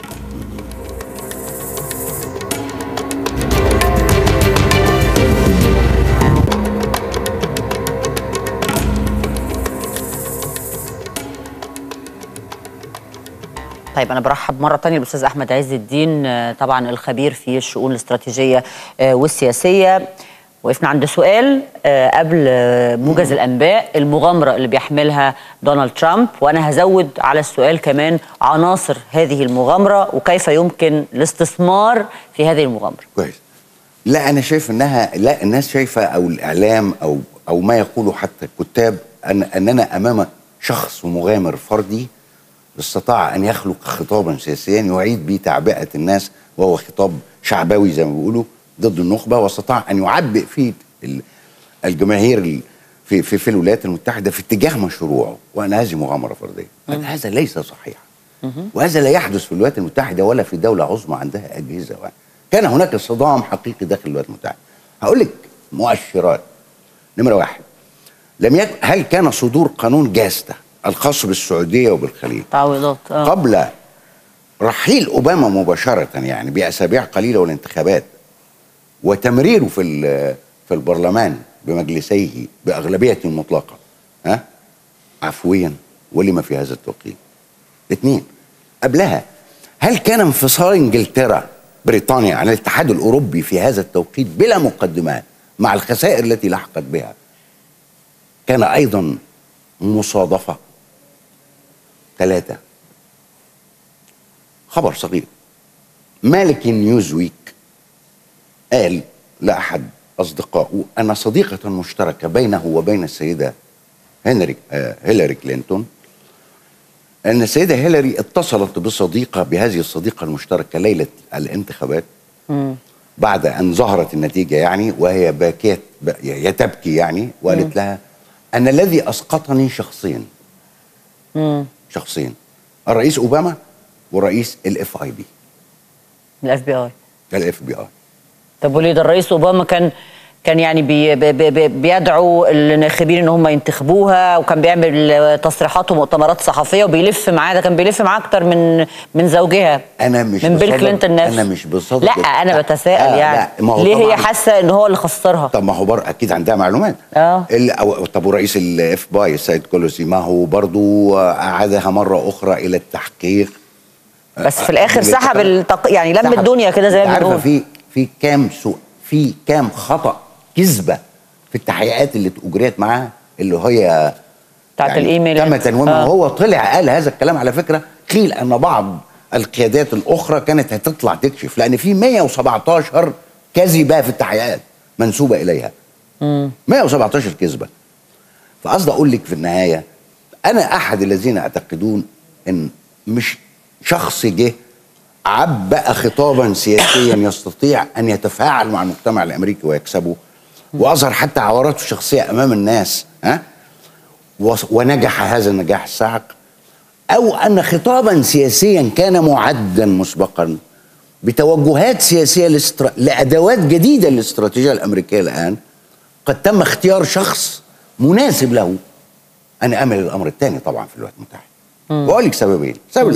طيب أنا برحب مرة تانية بالأستاذ أحمد عز الدين، طبعا الخبير في الشؤون الاستراتيجية والسياسية. وقفنا عند سؤال قبل موجز الأنباء: المغامرة اللي بيحملها دونالد ترامب، وأنا هزود على السؤال كمان عناصر هذه المغامرة وكيف يمكن الاستثمار في هذه المغامرة. كويس. لا أنا شايف أنها، لا الناس شايفة أو الإعلام أو ما يقوله حتى الكتاب أننا أمام شخص مغامر فردي استطاع أن يخلق خطابا سياسيا يعيد به تعبئة الناس، وهو خطاب شعبوي زي ما بيقولوا ضد النخبة، واستطاع أن يعبئ فيه الجماهير في الولايات المتحدة في اتجاه مشروعه، وأن هذه مغامرة فردية. هذا ليس صحيح، وهذا لا يحدث في الولايات المتحدة ولا في دولة عظمى عندها أجهزة. كان هناك صدام حقيقي داخل الولايات المتحدة. هقول لك مؤشرات. نمرة 1: هل كان صدور قانون جاستا الخاص بالسعودية وبالخليج تعويضات قبل رحيل أوباما مباشرة، يعني بأسابيع قليلة والانتخابات، وتمريره في البرلمان بمجلسيه بأغلبية مطلقة عفويا ولما في هذا التوقيت؟ 2: قبلها هل كان انفصال انجلترا بريطانيا عن الاتحاد الأوروبي في هذا التوقيت بلا مقدمات مع الخسائر التي لحقت بها كان أيضا مصادفة؟ 3: خبر صغير: مالك نيوزويك قال لأحد أصدقائه أن صديقة مشتركة بينه وبين السيدة هيلاري كلينتون، أن السيدة هيلاري اتصلت بصديقة بهذه الصديقة المشتركة ليلة الانتخابات بعد أن ظهرت النتيجة يعني، وهي باكية تبكي يعني، وقالت لها أن الذي أسقطني شخصين الرئيس أوباما ورئيس الاف اي بي. الاف بي اي. طب وليه ده الرئيس اوباما كان يعني بيدعو الناخبين ان هم ينتخبوها، وكان بيعمل تصريحات ومؤتمرات صحفيه وبيلف معاه، ده كان بيلف معاه اكتر من زوجها، انا مش من بيل كلينتون نفسه. انا مش بصدق. لا انا بتساءل يعني ليه هي حاسه ان هو اللي خسرها؟ طب ما هو اكيد عندها معلومات. طب ورئيس الاف بي اي السيد كولوسي ما هو برضو اعادها مره اخرى الى التحقيق، بس في الاخر سحب يعني لم الدنيا كده زي ما بنقول. عارفه في كام خطأ كذبه في التحقيقات اللي اجريت معاه، اللي هي بتاعت يعني الايميل تم تنويمها. هو طلع قال هذا الكلام. على فكره قيل ان بعض القيادات الاخرى كانت هتطلع تكشف، لان في 117 كذبه في التحقيقات منسوبه اليها. 117 كذبه. فقصد اقول لك في النهايه انا احد الذين يعتقدون ان مش شخص جه عبأ خطابا سياسيا يستطيع ان يتفاعل مع المجتمع الامريكي ويكسبه، واظهر حتى عوراته الشخصيه امام الناس ونجح هذا النجاح الساحق، او ان خطابا سياسيا كان معدا مسبقا بتوجهات سياسية لأدوات جديدة للاستراتيجية الأمريكية الآن، قد تم اختيار شخص مناسب له. أنا أمل الأمر الثاني طبعا في الولايات المتحدة. وأقول لك سببين.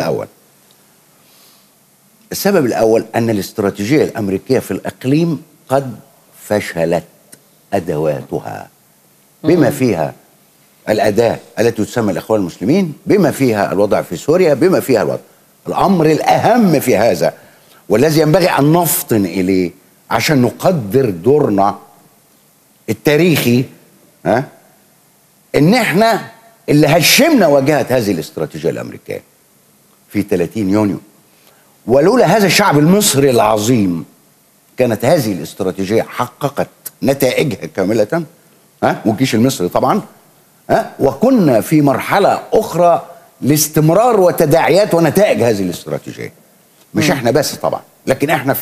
السبب الأول أن الاستراتيجية الأمريكية في الإقليم قد فشلت أدواتها، بما فيها الأداة التي تسمى الإخوان المسلمين، بما فيها الوضع في سوريا، بما فيها الوضع. الأمر الأهم في هذا والذي ينبغي أن نفطن إليه عشان نقدر دورنا التاريخي، إن إحنا اللي هشمنا واجهة هذه الاستراتيجية الأمريكية في 30 يونيو. ولولا هذا الشعب المصري العظيم كانت هذه الاستراتيجية حققت نتائجها كاملة، والجيش المصري طبعا، وكنا في مرحلة أخرى لاستمرار وتداعيات ونتائج هذه الاستراتيجية. مش احنا بس طبعا، لكن احنا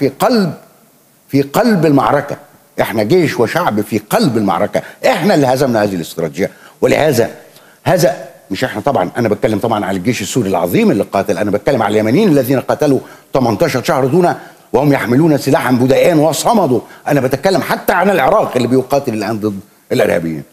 في قلب المعركة. احنا جيش وشعب في قلب المعركة، احنا اللي هزمنا هذه الاستراتيجية. ولهذا مش احنا طبعا، انا بتكلم طبعا على الجيش السوري العظيم اللي قاتل، انا بتكلم على اليمنيين الذين قاتلوا 18 شهر دون وهم يحملون سلاحا بدائيا وصمدوا. انا بتكلم حتى عن العراق اللي بيقاتل الان ضد الارهابيين.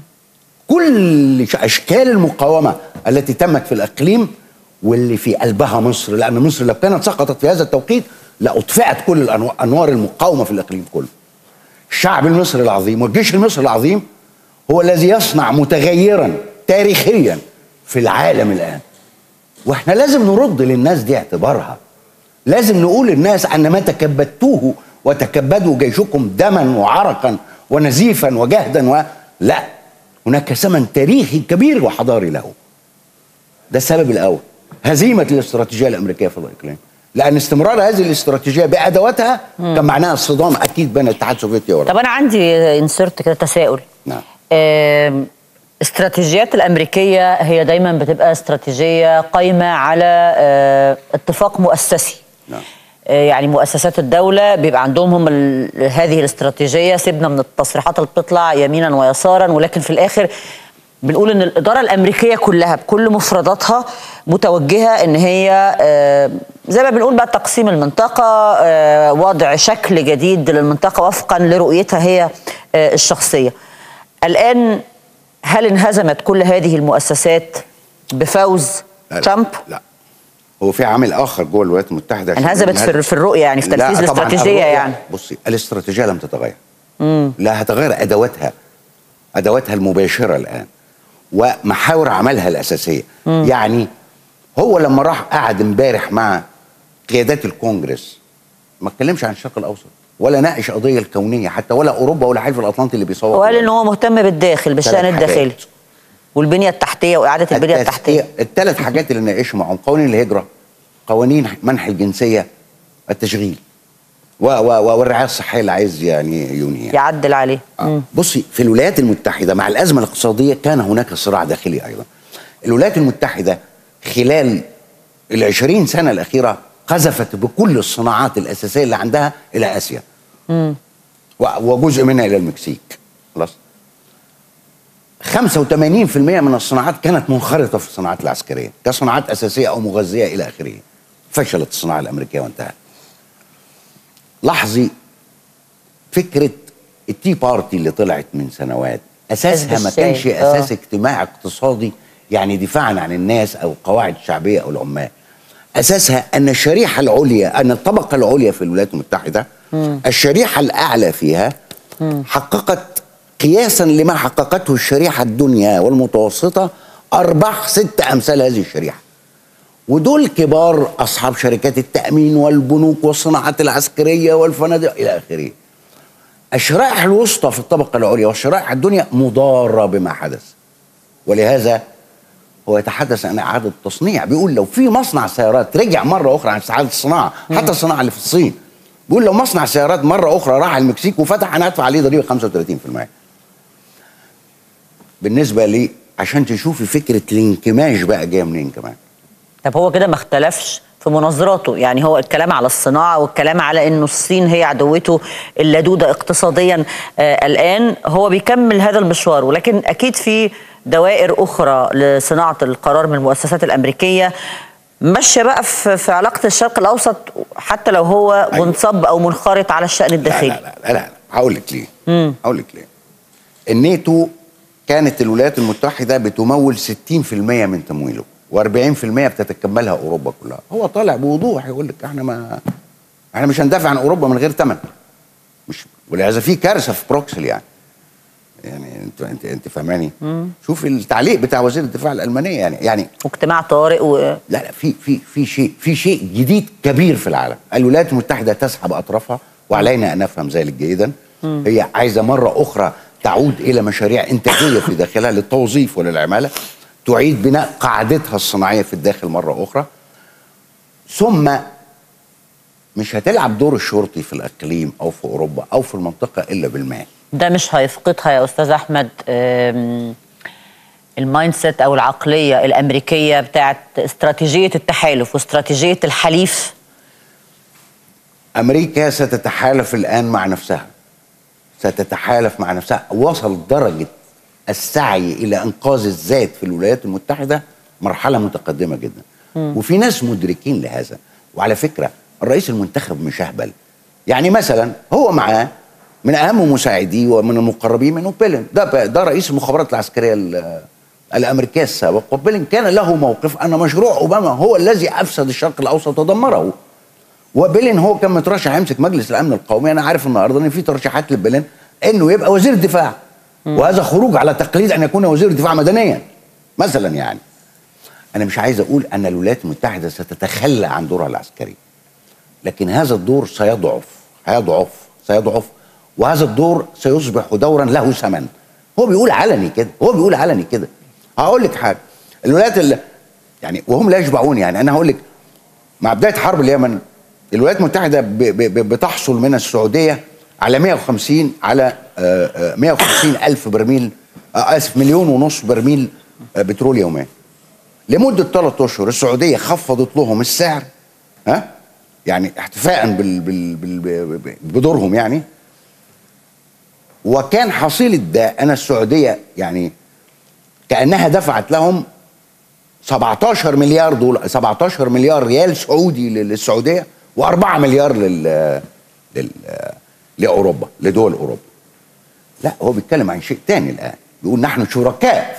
كل اشكال المقاومة التي تمت في الاقليم واللي في قلبها مصر، لان مصر لو كانت سقطت في هذا التوقيت لاطفئت كل انوار المقاومة في الاقليم كله. الشعب المصري العظيم والجيش المصري العظيم هو الذي يصنع متغيرا تاريخيا في العالم الآن. واحنا لازم نرد للناس دي اعتبارها. لازم نقول للناس أن ما تكبدتوه وتكبدوا جيشكم دما وعرقا ونزيفا وجهدا لا، هناك ثمن تاريخي كبير وحضاري له. ده السبب الأول، هزيمة الاستراتيجية الأمريكية في الإقليم. لأن استمرار هذه الاستراتيجية بأدواتها كان معناها الصدام أكيد بين الاتحاد السوفيتي طب أنا عندي انسرت كده تساؤل. نعم. الاستراتيجيات الأمريكية هي دايما بتبقى استراتيجية قايمة على اتفاق مؤسسي. نعم. يعني مؤسسات الدولة بيبقى عندهم هم هذه الاستراتيجية، سيبنا من التصريحات اللي بتطلع يمينا ويسارا، ولكن في الآخر بنقول ان الإدارة الأمريكية كلها بكل مفرداتها متوجهة ان هي زي ما بنقول بقى تقسيم المنطقة، وضع شكل جديد للمنطقة وفقا لرؤيتها هي الشخصية. الآن هل انهزمت كل هذه المؤسسات بفوز ترامب؟ لا، هو في عامل آخر جوه الولايات المتحدة. انهزمت في الرؤية، يعني في تنفيذ الاستراتيجية. يعني بصي، الاستراتيجية لم تتغير. لا، هتغير أدواتها المباشرة الآن ومحاور عملها الأساسية. يعني هو لما راح قعد امبارح مع قيادات الكونجرس ما اتكلمش عن الشرق الأوسط ولا ناقش قضية الكونية حتى، ولا أوروبا ولا حلف الأطلنطي اللي بيصور. وقال إن هو مهتم بالداخل، بالشأن الداخلي والبنية التحتية وإعادة البنية التحتية. الثلاث حاجات اللي ناقشوا معهم: قوانين الهجرة، قوانين منح الجنسية، التشغيل، والرعاية الصحية اللي عايز يعني يونيها يعدل عليه. بصي، في الولايات المتحدة مع الأزمة الاقتصادية كان هناك صراع داخلي أيضا. الولايات المتحدة خلال ال20 سنة الأخيرة قذفت بكل الصناعات الأساسية اللي عندها إلى آسيا، وجزء منها إلى المكسيك. خلاص، 85% من الصناعات كانت منخرطة في الصناعات العسكرية كصناعات أساسية أو مغذية إلى آخره. فشلت الصناعة الأمريكية وانتهت. لاحظي فكرة التي بارتي اللي طلعت من سنوات، أساسها ما كانش أساس اجتماع اقتصادي يعني دفاعا عن الناس أو قواعد شعبية أو العمال. أساسها أن الشريحة العليا، أن الطبقة العليا في الولايات المتحدة الشريحة الأعلى فيها حققت قياسا لما حققته الشريحة الدنيا والمتوسطة 4-6 أمثال هذه الشريحة. ودول كبار أصحاب شركات التأمين والبنوك والصناعات العسكرية والفنادق إلى آخره. الشرائح الوسطى في الطبقة العليا والشرائح الدنيا مضارة بما حدث. ولهذا هو يتحدث عن إعادة التصنيع. بيقول لو في مصنع سيارات رجع مرة أخرى عن إعادة الصناعة، حتى الصناعة اللي في الصين، بيقول لو مصنع سيارات مرة أخرى راح المكسيك وفتح أنا هدفع عليه ضريبة 35%. بالنسبة لي عشان تشوفي فكرة الانكماش بقى جاية منين كمان. طب هو كده ما اختلفش في مناظراته، يعني هو الكلام على الصناعة والكلام على انه الصين هي عدوته اللدودة اقتصاديا. الآن هو بيكمل هذا المشوار، ولكن أكيد في دوائر أخرى لصناعة القرار من المؤسسات الأمريكية ماشيه بقى في علاقه الشرق الاوسط حتى لو هو منصب او منخرط على الشان الداخلي. لا هقول لك ليه. هقول لك ليه. الناتو كانت الولايات المتحده بتمول 60% من تمويله و40% بتتكملها اوروبا كلها. هو طالع بوضوح يقول لك احنا مش هندافع عن اوروبا من غير ثمن. مش ولهذا في كارثه في بروكسل يعني انت فاهماني؟ شوف التعليق بتاع وزير الدفاع الالمانيه يعني واجتماع طارئ لا في شيء جديد كبير في العالم. الولايات المتحده تسحب اطرافها وعلينا ان نفهم ذلك جيدا. هي عايزه مره اخرى تعود الى مشاريع انتاجيه في داخلها للتوظيف وللعماله، تعيد بناء قاعدتها الصناعيه في الداخل مره اخرى، ثم مش هتلعب دور الشرطي في الاقليم او في اوروبا او في المنطقه الا بالمال. ده مش هيفقدها يا استاذ احمد المايند سيت او العقليه الامريكيه بتاعت استراتيجيه التحالف واستراتيجيه الحليف؟ امريكا ستتحالف الان مع نفسها، ستتحالف مع نفسها. وصل درجه السعي الى انقاذ الذات في الولايات المتحده مرحله متقدمه جدا. وفي ناس مدركين لهذا. وعلى فكره الرئيس المنتخب مش اهبل. يعني مثلا هو معاه من اهم مساعديه ومن المقربين منه بيلين، ده رئيس المخابرات العسكريه الامريكيه السابق. وبيلين كان له موقف ان مشروع اوباما هو الذي افسد الشرق الاوسط ودمره. وبيلين هو كان مترشح يمسك مجلس الامن القومي. انا عارف النهارده ان في ترشيحات لبيلين انه يبقى وزير الدفاع، وهذا خروج على تقليد ان يكون وزير الدفاع مدنيا مثلا. يعني انا مش عايز اقول ان الولايات المتحده ستتخلى عن دورها العسكري، لكن هذا الدور سيضعف وهذا الدور سيصبح دورا له ثمن. هو بيقول علني كده. هقول لك حاجه، الولايات يعني وهم لا يشبعون. يعني انا هقول لك مع بدايه حرب اليمن الولايات المتحده بتحصل من السعوديه على 150 ألف برميل مليون ونص برميل بترول يوميا. لمده 3 أشهر السعوديه خفضت لهم السعر، يعني احتفاء بدورهم يعني. وكان حصيلة ده ان السعوديه يعني كانها دفعت لهم 17 مليار دولار، 17 مليار ريال سعودي للسعوديه و4 مليار لاوروبا، لدول اوروبا. لا هو بيتكلم عن شيء تاني الان، بيقول نحن شركاء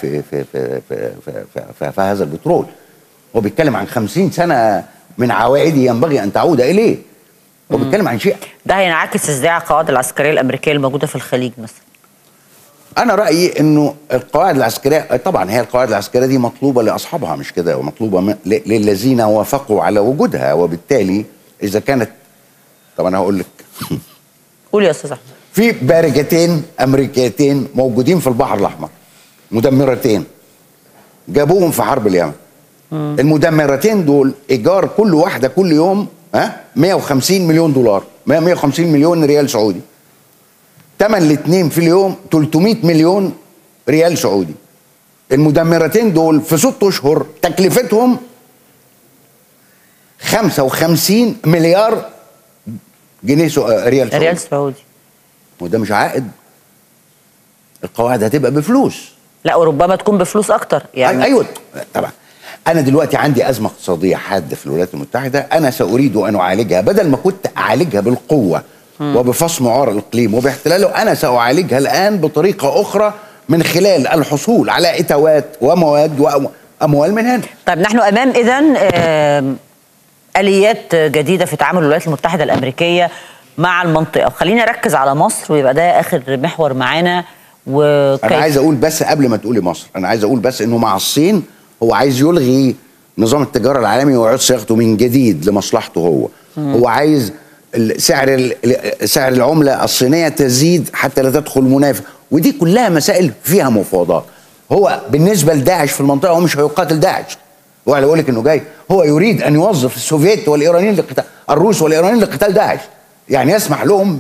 في هذا البترول. هو بيتكلم عن 50 سنه من عوائده ينبغي ان تعود اليه. هو بيتكلم عن شيء. ده هينعكس ازاي على القواعد العسكريه الامريكيه الموجوده في الخليج مثلا؟ انا رايي انه القواعد العسكريه طبعا هي القواعد العسكريه دي مطلوبه لاصحابها مش كده، ومطلوبه للذين وافقوا على وجودها. وبالتالي اذا كانت طب انا هقول لك قول يا استاذ احمد. في بارجتين امريكيتين موجودين في البحر الاحمر، مدمرتين جابوهم في حرب اليمن. المدمرتين دول ايجار كل واحده كل يوم 150 مليون دولار، 150 مليون ريال سعودي. ثمن الاثنين في اليوم 300 مليون ريال سعودي. المدمرتين دول في 6 اشهر تكلفتهم 55 مليار جنيه ريال سعودي. وده مش عائد. القواعد هتبقى بفلوس. لا وربما تكون بفلوس اكتر يعني. ايوه طبعا. انا دلوقتي عندي ازمه اقتصاديه حاده في الولايات المتحده، انا ساريد ان اعالجها بدل ما كنت اعالجها بالقوه وبفصم عار الاقليم وباحتلاله. انا ساعالجها الان بطريقه اخرى من خلال الحصول على اتوات ومواد واموال من هنا. طيب نحن امام اذن اليات جديده في تعامل الولايات المتحده الامريكيه مع المنطقه. خلينا نركز على مصر ويبقى ده اخر محور معانا. انا عايز اقول بس قبل ما تقولي مصر، انا عايز اقول بس انه مع الصين هو عايز يلغي نظام التجاره العالمي ويعيد صياغته من جديد لمصلحته هو. هو عايز سعر العمله الصينيه تزيد حتى لا تدخل منافسه، ودي كلها مسائل فيها مفاوضات. هو بالنسبه لداعش في المنطقه هو مش هيقاتل داعش. هو اللي بقول لك انه جاي هو يريد ان يوظف السوفييت والايرانيين لقتال الروس والايرانيين لقتال داعش، يعني يسمح لهم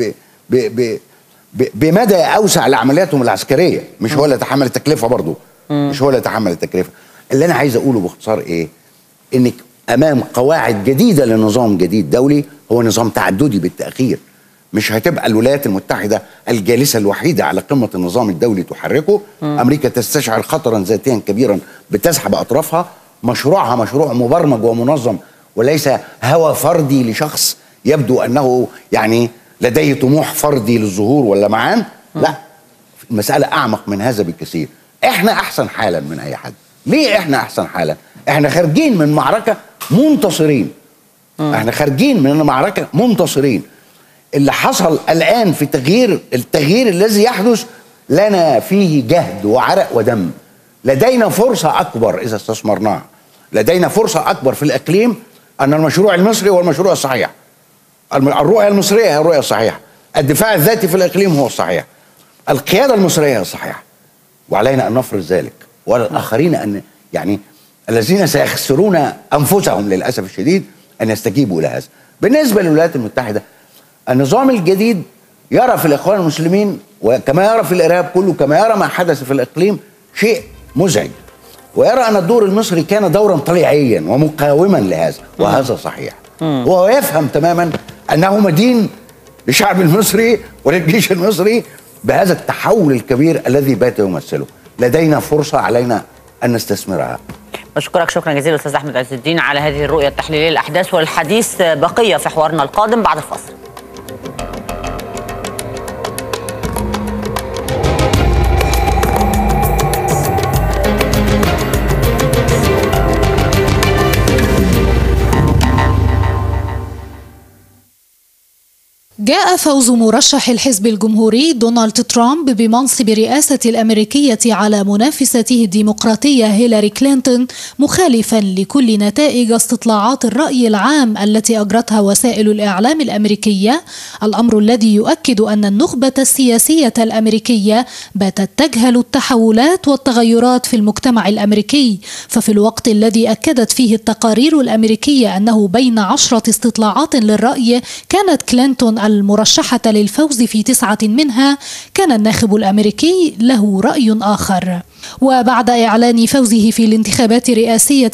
بمدى اوسع لعملياتهم العسكريه. مش هو اللي يتحمل التكلفه برضه، مش هو اللي يتحمل التكلفه. اللي انا عايز اقوله باختصار ايه؟ انك امام قواعد جديده لنظام جديد دولي، هو نظام تعددي بالتاخير. مش هتبقى الولايات المتحده الجالسه الوحيده على قمه النظام الدولي تحركه. امريكا تستشعر خطرا ذاتيا كبيرا بتسحب اطرافها. مشروعها مشروع مبرمج ومنظم وليس هوى فردي لشخص يبدو أنه يعني لديه طموح فردي للظهور واللمعان. لا، المسألة أعمق من هذا بكثير. احنا أحسن حالا من أي حد. ليه احنا أحسن حالا؟ احنا خارجين من معركة منتصرين. احنا خارجين من معركة منتصرين. اللي حصل الآن في التغيير الذي يحدث لنا فيه جهد وعرق ودم. لدينا فرصة أكبر إذا استثمرناها. لدينا فرصة أكبر في الإقليم أن المشروع المصري هو المشروع الصحيح. الرؤية المصرية هي الرؤية الصحيحة. الدفاع الذاتي في الإقليم هو الصحيح. القيادة المصرية هي الصحيحة. وعلينا أن نفرض ذلك، والآخرين أن يعني الذين سيخسرون أنفسهم للأسف الشديد أن يستجيبوا إلى هذا. بالنسبة للولايات المتحدة، النظام الجديد يرى في الإخوان المسلمين وكما يرى في الإرهاب كله، كما يرى ما حدث في الإقليم شيء مزعج، ويرى أن الدور المصري كان دورا طليعيا ومقاوما لهذا، وهذا صحيح. وهو يفهم تماما أنه مدين للشعب المصري وللجيش المصري بهذا التحول الكبير الذي بات يمثله. لدينا فرصة علينا أن نستثمرها. بشكرك شكرا جزيلا أستاذ أحمد عز الدين على هذه الرؤية التحليلية للأحداث، والحديث بقية في حوارنا القادم بعد الفاصل. جاء فوز مرشح الحزب الجمهوري دونالد ترامب بمنصب رئاسة الأمريكية على منافسته الديمقراطية هيلاري كلينتون مخالفا لكل نتائج استطلاعات الرأي العام التي أجرتها وسائل الإعلام الأمريكية، الأمر الذي يؤكد أن النخبة السياسية الأمريكية باتت تجهل التحولات والتغيرات في المجتمع الأمريكي. ففي الوقت الذي أكدت فيه التقارير الأمريكية أنه بين 10 استطلاعات للرأي كانت كلينتون المرشحة للفوز في 9 منها، كان الناخب الأمريكي له رأي آخر. وبعد إعلان فوزه في الانتخابات الرئاسية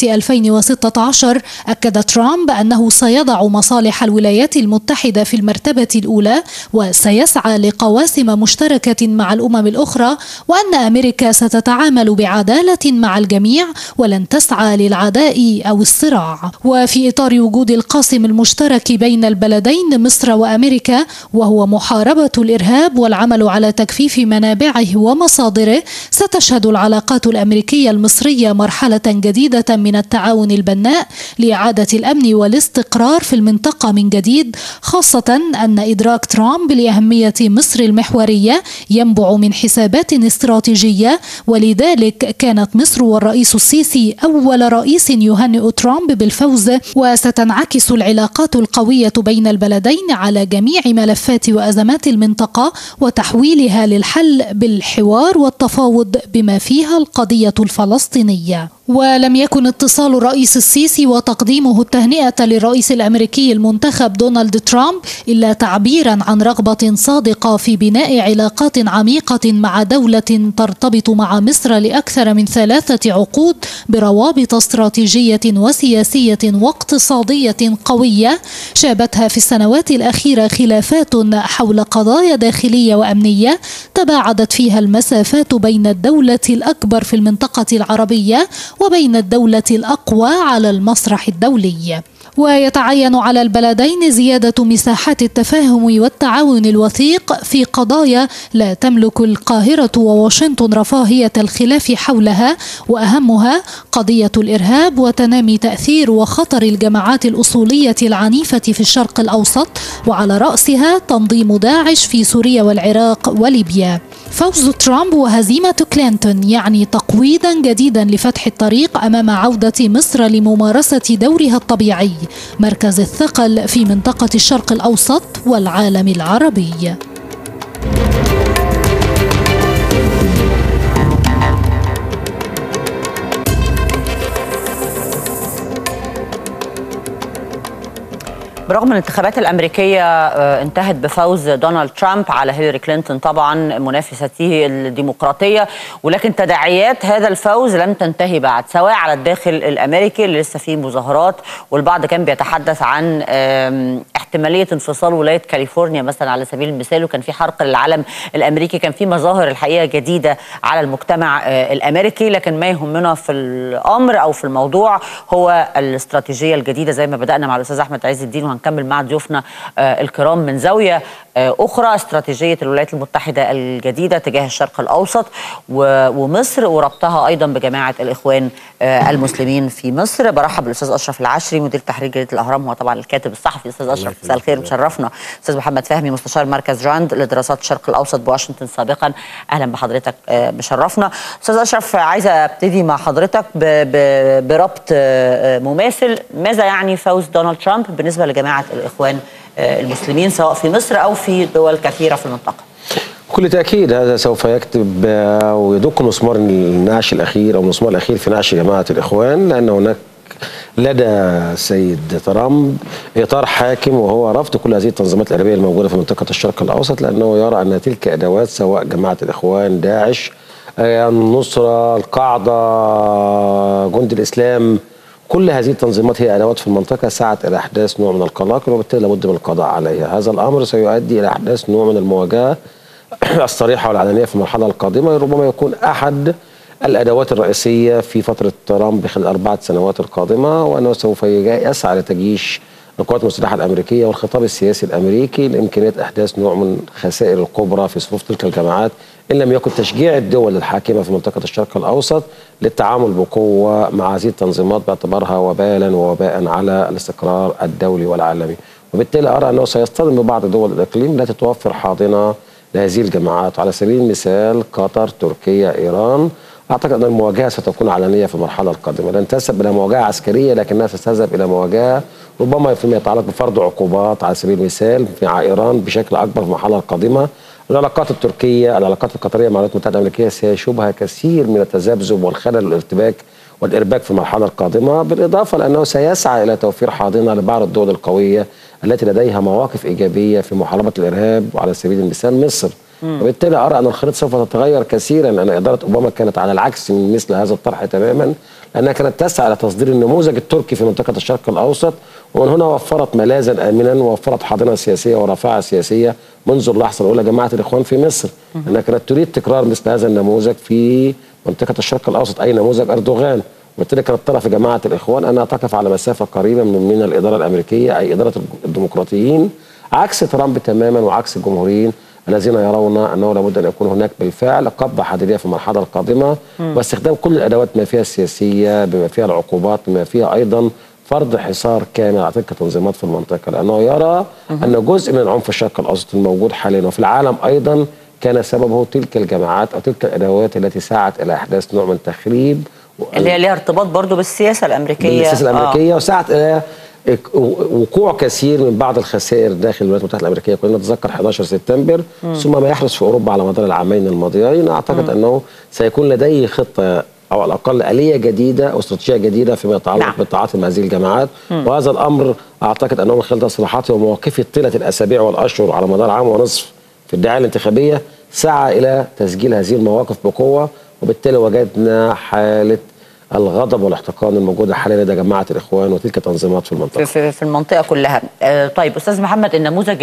2016 أكد ترامب أنه سيضع مصالح الولايات المتحدة في المرتبة الأولى وسيسعى لقواسم مشتركة مع الأمم الأخرى، وأن أمريكا ستتعامل بعدالة مع الجميع ولن تسعى للعداء أو الصراع. وفي إطار وجود القاسم المشترك بين البلدين مصر وأمريكا وهو محاربة الإرهاب والعمل على تجفيف منابعه ومصادره، ستشهد العلاقات الأمريكية المصرية مرحلة جديدة من التعاون البناء لإعادة الأمن والاستقرار في المنطقة من جديد، خاصة أن إدراك ترامب لأهمية مصر المحورية ينبع من حسابات استراتيجية، ولذلك كانت مصر والرئيس السيسي أول رئيس يهنئ ترامب بالفوز. وستنعكس العلاقات القوية بين البلدين على جميع ملفات وأزمات المنطقة وتحويلها للحل بالحوار والتفاوض بما فيها القضية الفلسطينية. ولم يكن اتصال الرئيس السيسي وتقديمه التهنئة للرئيس الأمريكي المنتخب دونالد ترامب إلا تعبيرا عن رغبة صادقة في بناء علاقات عميقة مع دولة ترتبط مع مصر لأكثر من 3 عقود بروابط استراتيجية وسياسية واقتصادية قوية، شابتها في السنوات الأخيرة خلافات حول قضايا داخلية وأمنية تباعدت فيها المسافات بين الدولة الأكبر في المنطقة العربية وبين الدولة الأقوى على المسرح الدولي. ويتعين على البلدين زيادة مساحات التفاهم والتعاون الوثيق في قضايا لا تملك القاهرة وواشنطن رفاهية الخلاف حولها، وأهمها قضية الإرهاب وتنامي تأثير وخطر الجماعات الأصولية العنيفة في الشرق الأوسط، وعلى رأسها تنظيم داعش في سوريا والعراق وليبيا. فوز ترامب وهزيمة كلينتون يعني تقويضا جديدا لفتح الطريق أمام عودة مصر لممارسة دورها الطبيعي، مركز الثقل في منطقة الشرق الأوسط والعالم العربي. برغم الانتخابات الأمريكية انتهت بفوز دونالد ترامب على هيلاري كلينتون طبعا منافسته الديمقراطية، ولكن تداعيات هذا الفوز لم تنتهي بعد، سواء على الداخل الأمريكي اللي لسه فيه مظاهرات، والبعض كان بيتحدث عن احتمالية انفصال ولاية كاليفورنيا مثلا على سبيل المثال، وكان في حرق للعلم الأمريكي، كان في مظاهر الحقيقة جديدة على المجتمع الأمريكي. لكن ما يهمنا في الأمر أو في الموضوع هو الاستراتيجية الجديدة، زي ما بدأنا مع الأستاذ أحمد عز الدين وهنكمل مع ضيوفنا الكرام من زاوية أخرى، استراتيجية الولايات المتحدة الجديدة تجاه الشرق الأوسط ومصر، وربطها أيضا بجماعة الإخوان المسلمين في مصر. برحب بالأستاذ أشرف العشري مدير تحرير جريدة الأهرام، هو طبعا الكاتب الصحفي. أستاذ أشرف مساء الخير، مشرفنا. أستاذ محمد فهمي مستشار مركز راند لدراسات الشرق الأوسط بواشنطن سابقا، أهلا بحضرتك، مشرفنا. أستاذ أشرف، عايزة أبتدي مع حضرتك بربط مماثل. ماذا يعني فوز دونالد ترامب بالنسبة لجماعة الإخوان المسلمين سواء في مصر أو في دول كثيرة في المنطقة؟ بكل تأكيد هذا سوف يكتب ويدق مسمار النعش الأخير أو المسمار الأخير في نعش جماعة الإخوان، لأن هناك لدى السيد ترامب إطار حاكم وهو رفض كل هذه التنظيمات الإرهابية الموجودة في منطقة الشرق الأوسط، لأنه يرى أن تلك أدوات سواء جماعة الإخوان، داعش، النصرة، القاعدة، جند الإسلام، كل هذه التنظيمات هي أدوات في المنطقة سعت إلى إحداث نوع من القلاقل، وبالتالي لابد من القضاء عليها. هذا الأمر سيؤدي إلى إحداث نوع من المواجهة الصريحة والعلنية في المرحلة القادمة، ربما يكون أحد الأدوات الرئيسية في فترة ترامب خلال 4 سنوات القادمة، وأنه سوف يسعى لتجيش القوات المسلحة الأمريكية والخطاب السياسي الأمريكي لإمكانية إحداث نوع من خسائر الكبرى في صفوف تلك الجماعات، إن لم يكن تشجيع الدول الحاكمة في منطقة الشرق الأوسط للتعامل بقوة مع هذه التنظيمات باعتبارها وبالا ووباء على الاستقرار الدولي والعالمي. وبالتالي أرى أنه سيصطدم ببعض دول الإقليم التي توفر حاضنة لهذه الجماعات، على سبيل المثال قطر، تركيا، إيران. أعتقد أن المواجهة ستكون علنية في المرحلة القادمة، لن تذهب إلى مواجهة عسكرية لكنها ستذهب إلى مواجهة ربما فيما يتعلق بفرض عقوبات على سبيل المثال مع إيران بشكل أكبر في المرحلة القادمة. العلاقات التركية، العلاقات القطرية مع الولايات المتحدة الأمريكية سيشوبها كثير من التذبذب والخلل والارتباك والإرباك في المرحلة القادمة، بالإضافة لأنه سيسعى إلى توفير حاضنة لبعض الدول القوية التي لديها مواقف إيجابية في محاربة الإرهاب، وعلى سبيل المثال مصر. وبالتالي أرى أن الخريطة سوف تتغير كثيرا، لأن إدارة أوباما كانت على العكس من مثل هذا الطرح تماما، لأنها كانت تسعى إلى تصدير النموذج التركي في منطقة الشرق الأوسط، ومن هنا وفرت ملاذا آمنا ووفرت حاضنة سياسية ورافعة سياسية منذ اللحظة الأولى جماعة الإخوان في مصر، لأنها كانت تريد تكرار مثل هذا النموذج في منطقة الشرق الأوسط، أي نموذج أردوغان. وبالتالي كانت ترى في جماعة الإخوان أنها تقف على مسافة قريبة من الإدارة الأمريكية أي إدارة الديمقراطيين، عكس ترامب تماما وعكس الجمهوريين الذين يرون أنه لابد أن يكون هناك بالفعل قبضة حديدية في المرحلة القادمة، واستخدام كل الأدوات بما فيها السياسية، بما فيها العقوبات، بما فيها أيضا فرض حصار كامل على تلك التنظيمات في المنطقة، لأنه يرى أن جزء من العنف الشرق الأوسط الموجود حاليا وفي العالم أيضا كان سببه تلك الجماعات أو تلك الأدوات التي سعت إلى إحداث نوع من تخريب اللي هي لها ارتباط برضو بالسياسة الأمريكية، بالسياسة الأمريكية، وسعت إلى وقوع كثير من بعض الخسائر داخل الولايات المتحدة الأمريكية. كلنا نتذكر 11 سبتمبر ثم ما يحدث في أوروبا على مدار العامين الماضيين. أعتقد أنه سيكون لديه خطة أو على الأقل آلية جديدة أو استراتيجية جديدة فيما يتعلق بالتعاطي مع هذه الجماعات، وهذا الأمر أعتقد أنه من خلال تصريحاته ومواقفه طيلة الأسابيع والأشهر على مدار عام ونصف في الدعاية الانتخابية سعى إلى تسجيل هذه المواقف بقوة، وبالتالي وجدنا حالة الغضب والاحتقان الموجودة حاليا لدى جماعة الإخوان وتلك التنظيمات في المنطقة في المنطقة كلها. طيب أستاذ محمد، النموذج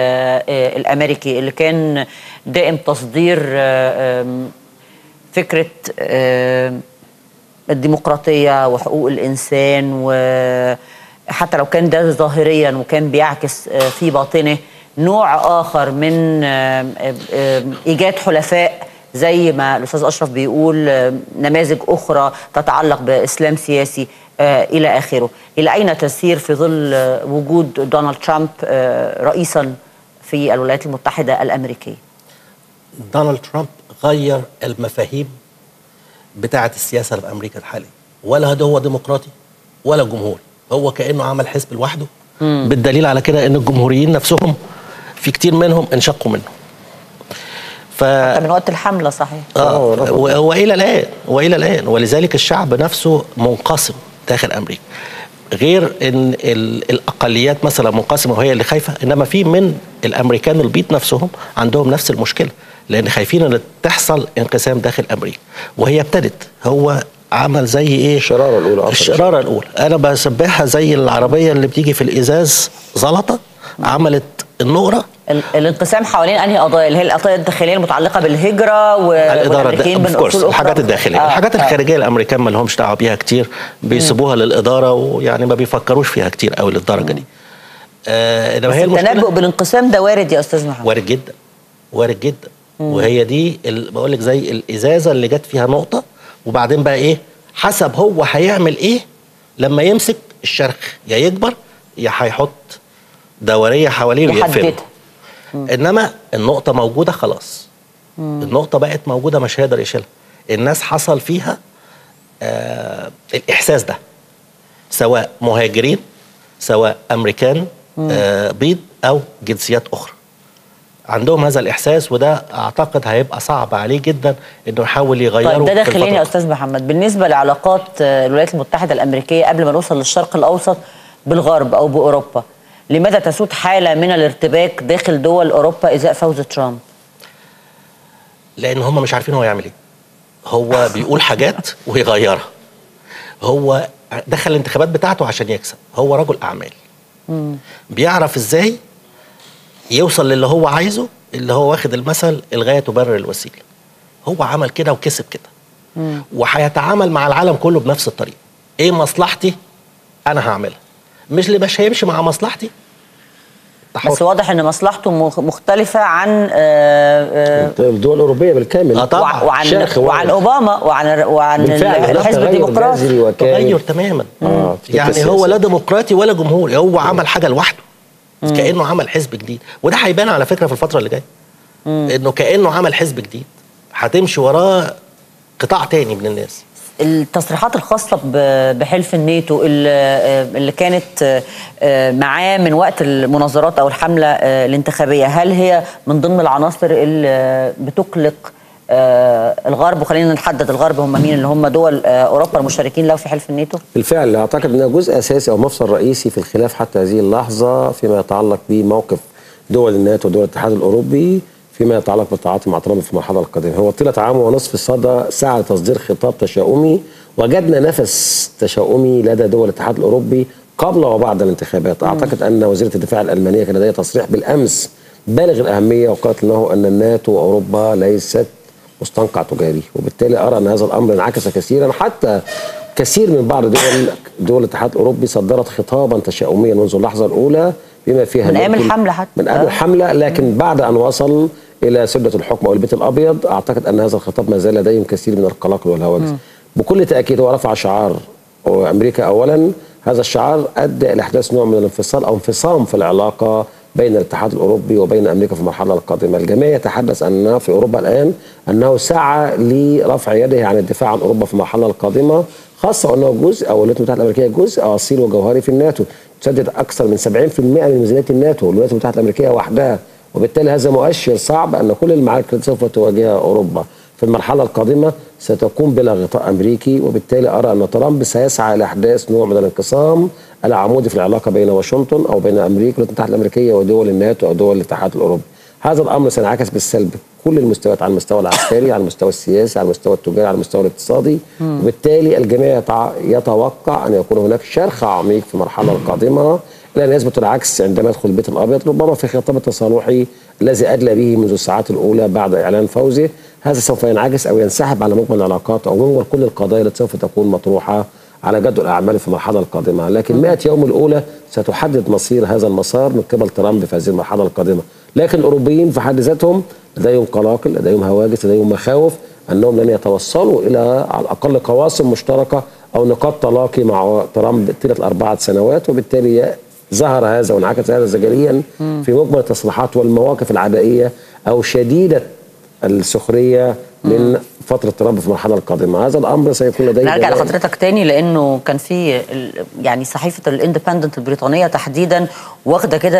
الأمريكي اللي كان دائم تصدير فكرة الديمقراطية وحقوق الإنسان، وحتى لو كان ده ظاهريا وكان بيعكس في باطنه نوع آخر من إيجاد حلفاء زي ما الأستاذ أشرف بيقول، نماذج أخرى تتعلق بإسلام سياسي إلى آخره، إلى أين تسير في ظل وجود دونالد ترامب رئيسا في الولايات المتحدة الأمريكية؟ دونالد ترامب غير المفاهيم بتاعة السياسة في أمريكا الحالية، ولا هو ديمقراطي ولا جمهوري، هو كأنه عمل حزب لوحده. بالدليل على كده أن الجمهوريين نفسهم في كتير منهم انشقوا منه. حتى من وقت الحملة صحيح. وإلى الآن ولذلك الشعب نفسه منقسم داخل أمريكا. غير ان الاقليات مثلا منقسمه وهي اللي خايفه، انما في من الامريكان البيض نفسهم عندهم نفس المشكله، لان خايفين ان تحصل انقسام داخل امريكا، وهي ابتدت. هو عمل زي ايه؟ الشراره الاولى. الشراره الاولى انا بشبهها زي العربيه اللي بتيجي في الازاز زلطه، عملت النقره. الانقسام حوالين انهي قضايا؟ اللي هي القضايا الداخليه المتعلقه بالهجره والامريكان بالاصول الحاجات الداخليه. الحاجات الخارجيه الامريكان ما لهمش دعوه بيها كتير، بيسيبوها للاداره، ويعني ما بيفكروش فيها كتير قوي للدرجه دي. انما هي التنبؤ بالانقسام ده وارد يا استاذ محمد؟ وارد جدا، وارد جدا. وهي دي بقول لك زي الازازه اللي جت فيها نقطه، وبعدين بقى ايه؟ حسب هو هيعمل ايه لما يمسك الشرخ، يا يكبر يا هيحط دوريه حواليه ويقفله. انما النقطه موجوده خلاص. النقطه بقت موجوده، مش هيقدر يشيلها. الناس حصل فيها الاحساس ده، سواء مهاجرين، سواء امريكان بيض او جنسيات اخرى، عندهم هذا الاحساس، وده اعتقد هيبقى صعب عليه جدا انه يحاول يغيره. طيب ده داخليا يا استاذ محمد. بالنسبه لعلاقات الولايات المتحده الامريكيه قبل ما نوصل للشرق الاوسط بالغرب او باوروبا، لماذا تسود حاله من الارتباك داخل دول اوروبا ازاء فوز ترامب؟ لان هم مش عارفين هو يعمل ايه. هو بيقول حاجات ويغيرها. هو دخل الانتخابات بتاعته عشان يكسب. هو رجل اعمال، بيعرف ازاي يوصل للي هو عايزه، اللي هو واخد المثل الغايه تبرر الوسيله. هو عمل كده وكسب كده، وهيتعامل مع العالم كله بنفس الطريقه. ايه مصلحتي انا هعملها، مش هيمشي مع مصلحتي. بس واضح ان مصلحته مختلفه عن الدول الاوروبيه بالكامل. طبعا. وعن اوباما وعن الحزب الديمقراطي. تغير تماما. يعني هو لا ديمقراطي ولا جمهوري، هو عمل حاجه لوحده، كانه عمل حزب جديد. وده هيبان على فكره في الفتره اللي جايه، انه كانه عمل حزب جديد هتمشي وراه قطاع تاني من الناس. التصريحات الخاصة بحلف الناتو اللي كانت معاه من وقت المناظرات أو الحملة الانتخابية، هل هي من ضمن العناصر اللي بتقلق الغرب؟ وخلينا نحدد الغرب هم مين، اللي هم دول أوروبا المشاركين له في حلف الناتو؟ بالفعل أعتقد أنها جزء أساسي أو مفصل رئيسي في الخلاف حتى هذه اللحظة فيما يتعلق بموقف دول الناتو ودول الاتحاد الأوروبي فيما يتعلق بالتعاطي مع ترامب في المرحله القادمه. هو طيله عام ونصف سعى لتصدير خطاب تشاؤمي، وجدنا نفس تشاؤمي لدى دول الاتحاد الاوروبي قبل وبعد الانتخابات. اعتقد ان وزيره الدفاع الالمانيه كان لديها تصريح بالامس بالغ الاهميه، وقالت له ان الناتو واوروبا ليست مستنقع تجاري، وبالتالي ارى ان هذا الامر انعكس كثيرا. حتى كثير من بعض دول الاتحاد الاوروبي صدرت خطابا تشاؤميا منذ اللحظه الاولى، بما فيها من ايام الحمله، حتى من قبل الحمله، لكن بعد ان وصل الى سده الحكم او البيت الابيض اعتقد ان هذا الخطاب ما زال لديهم كثير من القلاقل والهواجس. بكل تاكيد هو رفع شعار امريكا اولا. هذا الشعار ادى الى احداث نوع من الانفصال او انفصام في العلاقه بين الاتحاد الاوروبي وبين امريكا في المرحله القادمه. الجميع يتحدث ان في اوروبا الان انه سعى لرفع يده عن الدفاع عن اوروبا في المرحله القادمه، خاصه وانه جزء او الولايات المتحده الامريكيه جزء اصيل وجوهري في الناتو، تسدد اكثر من 70% من ميزانيه الناتو الولايات المتحده الامريكيه وحدها، وبالتالي هذا مؤشر صعب ان كل المعارك التي سوف تواجهها اوروبا في المرحله القادمه ستكون بلا غطاء امريكي. وبالتالي ارى ان ترامب سيسعى الى احداث نوع من الانقسام العمودي في العلاقه بين واشنطن او بين امريكا والولايات المتحده الامريكيه ودول الناتو او دول الاتحاد الاوروبي. هذا الامر سينعكس بالسلب كل المستويات، على المستوى العسكري، على المستوى السياسي، على المستوى التجاري، على المستوى الاقتصادي. وبالتالي الجميع يتوقع ان يكون هناك شرخ عميق في المرحله القادمه الى ان يثبت العكس عندما يدخل البيت الابيض، ربما في خطاب التصالحي الذي ادلى به منذ الساعات الاولى بعد اعلان فوزه. هذا سوف ينعكس او ينسحب على مجمل العلاقات او مجمل كل القضايا التي سوف تكون مطروحه على جدول الاعمال في المرحله القادمه. لكن 100 يوم الاولى ستحدد مصير هذا المسار من قبل ترامب في هذه المرحله القادمه. لكن الاوروبيين في حد ذاتهم لديهم قلاقل، لديهم هواجس، لديهم مخاوف انهم لن يتوصلوا الى على الاقل قواسم مشتركه او نقاط تلاقي مع ترامب طيله 4 سنوات. وبالتالي ظهر هذا وانعكس هذا زجريا في مجمل التصريحات والمواقف العدائيه او شديده السخريه من فتره ترامب في المرحله القادمه. هذا الامر سيكون لديه نرجع لحضرتك تاني، لانه كان في يعني صحيفه الاندبندنت البريطانيه تحديدا واخده كده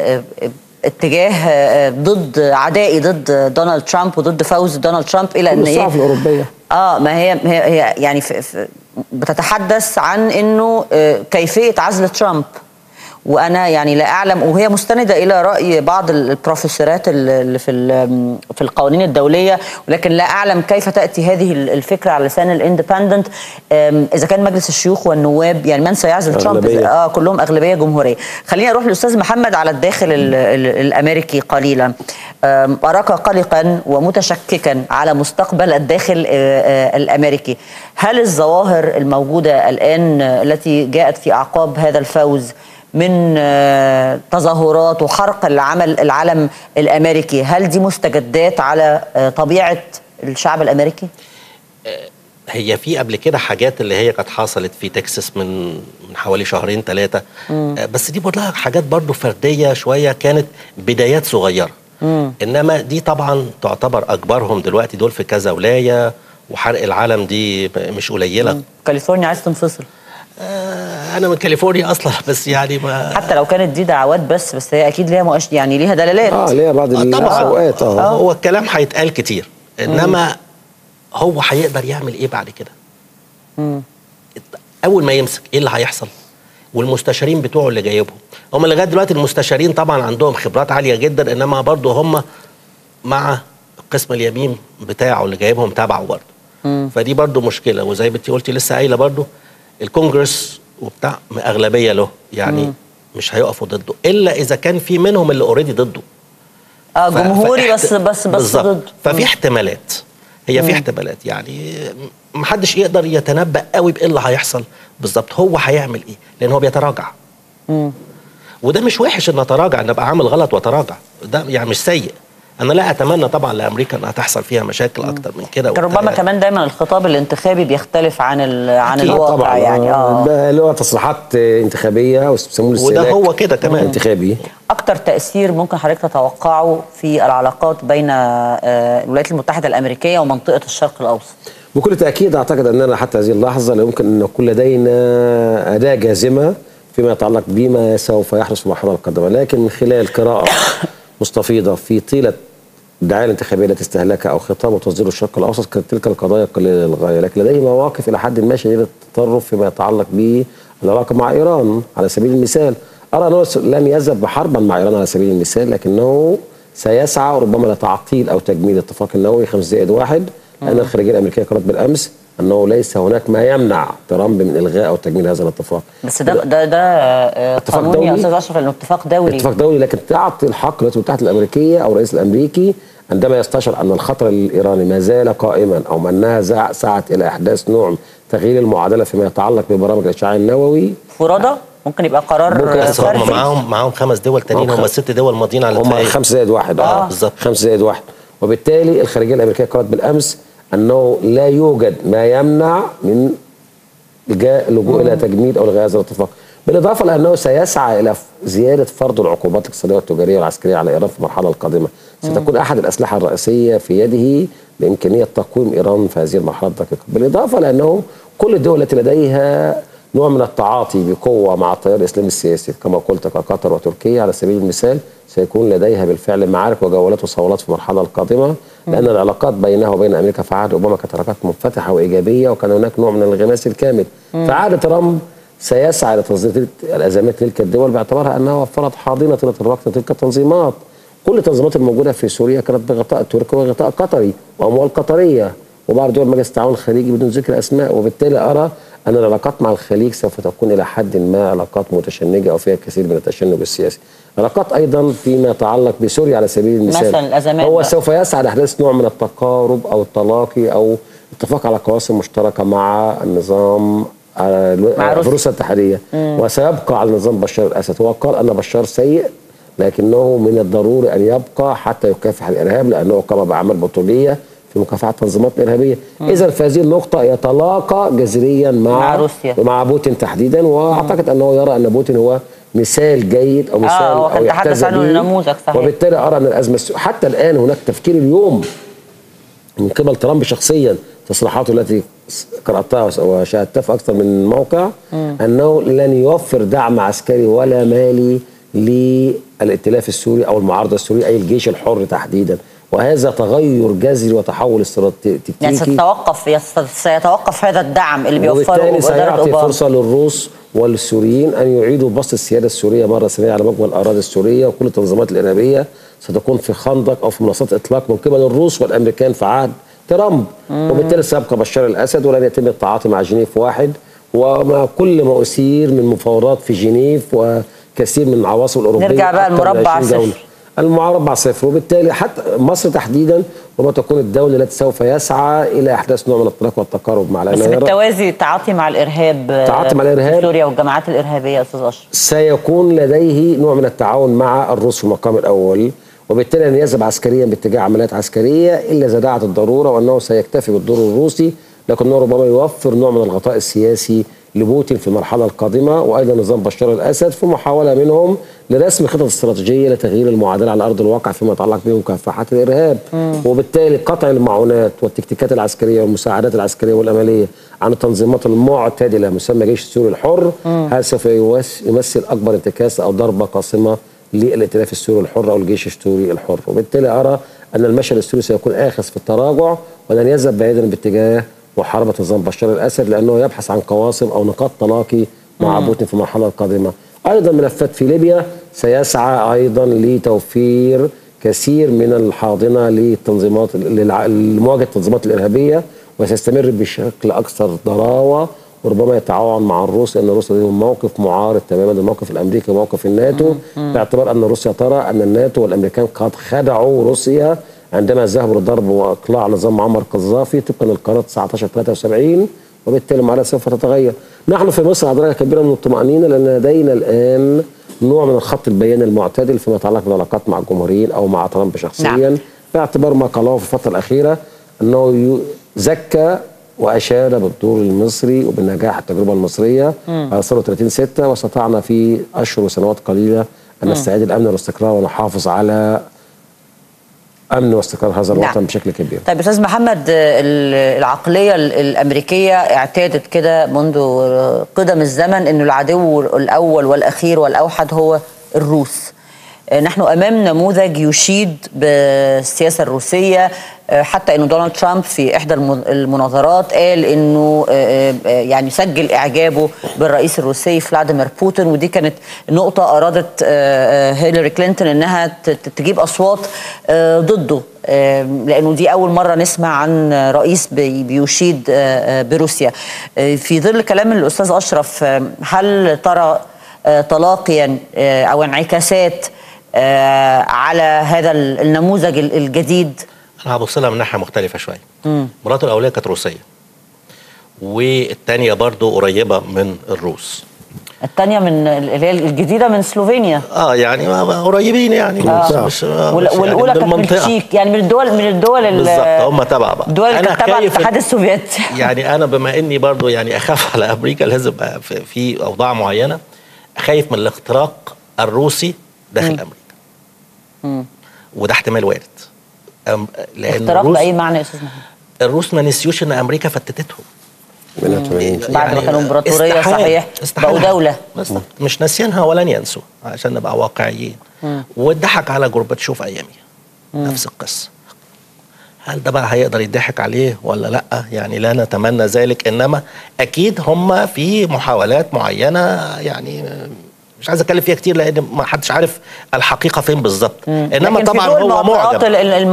اتجاه ضد عدائي ضد دونالد ترامب وضد فوز دونالد ترامب، الى ان الصحف الاوروبيه ما هي يعني بتتحدث عن انه كيفيه عزل ترامب، وانا يعني لا اعلم، وهي مستنده الى راي بعض البروفيسورات اللي في القوانين الدوليه، ولكن لا اعلم كيف تاتي هذه الفكره على لسان الاندبندنت. اذا كان مجلس الشيوخ والنواب، يعني من سيعزل ترامب؟ كلهم اغلبيه جمهوريه. خليني اروح للاستاذ محمد على الداخل الامريكي قليلا. اراك قلقا ومتشككا على مستقبل الداخل الامريكي. هل الظواهر الموجوده الان التي جاءت في اعقاب هذا الفوز من تظاهرات وحرق العلم الامريكي، هل دي مستجدات على طبيعه الشعب الامريكي؟ هي في قبل كده حاجات اللي هي كانت حصلت في تكساس من حوالي شهرين 3، بس دي برضه حاجات برضه فرديه شويه، كانت بدايات صغيره. انما دي طبعا تعتبر اكبرهم دلوقتي، دول في كذا ولايه، وحرق العلم دي مش قليله. كاليفورنيا عايز تنفصل. انا من كاليفورنيا اصلا، بس يعني ما حتى لو كانت دي دعوات بس هي اكيد ليها يعني ليها دلالات. ليها بعض الاوقات. هو الكلام هيتقال كتير، انما هو هيقدر يعمل ايه بعد كده؟ اول ما يمسك ايه اللي هيحصل؟ والمستشارين بتوعه اللي جايبهم هم لغايه دلوقتي، المستشارين طبعا عندهم خبرات عاليه جدا، انما برضه هم مع قسم اليمين بتاعه اللي جايبهم تبعه برضه. فدي برضه مشكله. وزي ما انت قلتي لسه قايله برضه، الكونجرس وبتاع اغلبيه له، يعني مش هيقفوا ضده الا اذا كان في منهم اللي اوريدي ضده. جمهوري بس ضده. ففي احتمالات، هي في احتمالات، يعني محدش يقدر يتنبأ قوي بايه اللي هيحصل بالظبط. هو هيعمل ايه؟ لان هو بيتراجع. وده مش وحش ان اتراجع، ان ابقى عامل غلط واتراجع، ده يعني مش سيء. انا لا اتمنى طبعا لامريكا انها تحصل فيها مشاكل اكتر من كده. ربما كمان دايما الخطاب الانتخابي بيختلف عن الواقع طبعا. يعني اللي هو تصريحات انتخابيه وبيسموه وده هو كده كمان انتخابي. اكتر تاثير ممكن حضرتك تتوقعه في العلاقات بين الولايات المتحده الامريكيه ومنطقه الشرق الاوسط؟ بكل تاكيد اعتقد اننا حتى هذه اللحظه لا يمكن ان نكون لدينا اداه جازمه فيما يتعلق بما سوف يحدث في المرحله القادمه، لكن من خلال قراءه مستفيضه في طيله الدعايه الانتخابيه التي استهلكها او خطاب وتصدير الشرق الاوسط، كانت تلك القضايا قليله للغايه، لكن لديه مواقف الى حد ما شديده التطرف فيما يتعلق بالعلاقه مع ايران على سبيل المثال. ارى انه لن يذهب بحربا مع ايران على سبيل المثال، لكنه سيسعى ربما لتعطيل او تجميد الاتفاق النووي 5+1، لان الخارجيه الامريكيه قالت بالامس انه ليس هناك ما يمنع ترامب من الغاء او تجميد هذا الاتفاق. بس ده قانوني يا استاذ اشرف، انه اتفاق دولي. اتفاق دولي، لكن تعطي الحق للولايات المتحده الامريكيه او الرئيس الامريكي عندما يستشعر ان الخطر الايراني ما زال قائما، او انها سعت الى احداث نوع تغيير المعادله فيما يتعلق ببرامج الاشعاع النووي. فرادى ممكن يبقى قرار فردي. معاهم 5 دول تانيين، هم 6 دول ماضيين على الاتفاق. هم 5+1 بالظبط 5+1. وبالتالي الخارجيه الامريكيه قالت بالامس انه لا يوجد ما يمنع من اللجوء الى تجميد او الغاء هذا الاتفاق، بالاضافه لانه سيسعى الى زياده فرض العقوبات الاقتصاديه والتجاريه والعسكريه على ايران في المرحله القادمه. ستكون احد الاسلحه الرئيسيه في يده لامكانيه تقويم ايران في هذه المرحله الدقيقه، بالاضافه لانه كل الدول التي لديها نوع من التعاطي بقوه مع التيار الاسلامي السياسي كما قلت كقطر وتركيا على سبيل المثال، سيكون لديها بالفعل معارك وجولات وصولات في المرحله القادمه، لان العلاقات بينها وبين امريكا في عهد اوباما كانت علاقات منفتحه وايجابيه، وكان هناك نوع من الانغماس الكامل. في عهد ترامب سيسعى لتصدير الازمات تلك الدول باعتبارها انها وفرت حاضنه طيله الوقت لتلك التنظيمات. كل التنظيمات الموجوده في سوريا كانت بغطاء تركي وغطاء قطري واموال قطريه، وبعض دول مجلس التعاون الخليجي بدون ذكر اسماء، وبالتالي ارى ان العلاقات مع الخليج سوف تكون الى حد ما علاقات متشنجه او فيها الكثير من التشنج السياسي. علاقات ايضا فيما يتعلق بسوريا على سبيل المثال، مثلا الازمات هو سوف يسعى لاحداث نوع من التقارب او التلاقي او اتفاق على قواسم مشتركه مع النظام روسيا الاتحاديه، وسيبقى على نظام بشار الاسد. هو قال ان بشار سيء، لكنه من الضروري ان يبقى حتى يكافح الارهاب، لانه قام باعمال بطوليه في مكافحه التنظيمات الارهابيه. اذا في هذه النقطه يتلاقى جذريا مع روسيا مع بوتين تحديدا، واعتقد انه يرى ان بوتين هو مثال جيد او مثال او يحتذى عنه النموذج. صحيح. وبالتالي ارى ان الازمه حتى الان هناك تفكير اليوم من قبل ترامب شخصيا، تصريحاته التي قراتها وشاهدتها في اكثر من موقع، انه لن يوفر دعم عسكري ولا مالي للائتلاف السوري او المعارضه السوريه اي الجيش الحر تحديدا، وهذا تغير جذري وتحول استراتيجي. يعني سيتوقف هذا الدعم اللي بيوفره وبالتالي سيعطي فرصه للروس والسوريين ان يعيدوا بسط السياده السوريه مره ثانيه على مجمل الاراضي السوريه، وكل التنظيمات الارهابيه ستكون في خندق او في منصات اطلاق من قبل الروس والامريكان في عهد ترامب. وبالتالي سيبقى بشار الاسد ولن يتم التعاطي مع جنيف واحد، ومع كل ما أثير من مفاوضات في جنيف وكثير من العواصم الأوروبية. نرجع بقى المربع صفر. المربع صفر، وبالتالي حتى مصر تحديدا ربما تكون الدولة التي سوف يسعى إلى إحداث نوع من التلاقي والتقارب مع بس بالتوازي التعاطي مع الإرهاب، في سوريا والجماعات الإرهابية يا أستاذ أشرف سيكون لديه نوع من التعاون مع الروس في المقام الأول، وبالتالي لن يذهب عسكريا باتجاه عمليات عسكرية إلا إذا دعت الضرورة، وأنه سيكتفي بالدور الروسي، لكنه ربما يوفر نوع من الغطاء السياسي لبوتين في المرحلة القادمة، وأيضا نظام بشار الأسد في محاولة منهم لرسم خطط استراتيجية لتغيير المعادلة على أرض الواقع فيما يتعلق بمكافحة الإرهاب. وبالتالي قطع المعونات والتكتيكات العسكرية والمساعدات العسكرية والأملية عن التنظيمات المعتدلة مسمى جيش السوري الحر، هذا سوف يمثل أكبر انتكاسة أو ضربة قاصمة للائتلاف السوري الحر أو الجيش السوري الحر. وبالتالي أرى أن المشهد السوري سيكون آخذ في التراجع، ولن يذهب بعيدا باتجاه محاربة نظام بشار الأسد، لأنه يبحث عن قواصم أو نقاط تلاقي مع بوتين في المرحلة القادمة. أيضا ملفات في ليبيا سيسعى أيضا لتوفير كثير من الحاضنة للتنظيمات لمواجهة التنظيمات الإرهابية، وسيستمر بشكل أكثر ضراوة، وربما يتعاون مع الروس، لأن روسيا لديهم موقف معارض تماما للموقف الأمريكي وموقف الناتو، باعتبار أن روسيا ترى أن الناتو والأمريكان قد خدعوا روسيا عندما ذهبوا للضرب واقلاع نظام معمر القذافي طبقا للقرار 1973، وبالتالي المعادله سوف تتغير. نحن في مصر على درجه كبيره من الطمانينه، لان لدينا الان نوع من الخط البياني المعتدل فيما يتعلق بالعلاقات مع الجمهوريين او مع ترامب شخصيا، باعتبار ما قاله في الفتره الاخيره انه زكى واشار بالدور المصري وبالنجاح التجربه المصريه على ثوره 30/6، واستطعنا في اشهر وسنوات قليله ان نستعيد الامن والاستقرار ونحافظ على امن واستقرار هذا الوطن بشكل كبير. طيب استاذ محمد، العقليه الامريكيه اعتادت كده منذ قدم الزمن انه العدو الاول والاخير والاوحد هو الروس. نحن امام نموذج يشيد بالسياسه الروسيه، حتى انه دونالد ترامب في احدى المناظرات قال انه يعني سجل اعجابه بالرئيس الروسي فلاديمير بوتين، ودي كانت نقطه ارادت هيلاري كلينتون انها تجيب اصوات ضده، لانه دي اول مره نسمع عن رئيس بيشيد بروسيا. في ظل كلام الاستاذ اشرف، هل ترى تلاقيا او انعكاسات على هذا النموذج الجديد؟ انا هبص لها من ناحيه مختلفه شويه. مراته الاوليه كانت روسيه، والثانيه برضو قريبه من الروس. الثانيه من اللي هي الجديده من سلوفينيا. يعني قريبين يعني. مش والاولى كانت من التشيك، يعني من الدول بالظبط، هم تبع بقى. الدول اللي كانت تبع الاتحاد السوفيتي. يعني انا بما اني برضو يعني اخاف على امريكا، لازم في اوضاع معينه خايف من الاختراق الروسي داخل امريكا. وده احتمال وارد. لان اختراق باي معنى يا استاذ محمد؟ الروس ما نسيوش ان امريكا فتتتهم بعد ما كانوا امبراطوريه، صحيح بقوا دوله، مش ناسيينها ولن ينسوا عشان نبقى واقعيين. واتضحك على جورباتشوف اياميها نفس القصه. هل ده بقى هيقدر يضحك عليه ولا لا؟ يعني لا نتمنى ذلك، انما اكيد هم في محاولات معينه، يعني مش عايز اتكلم فيها كتير لان ما حدش عارف الحقيقه فين بالظبط. انما طبعا هو معجب.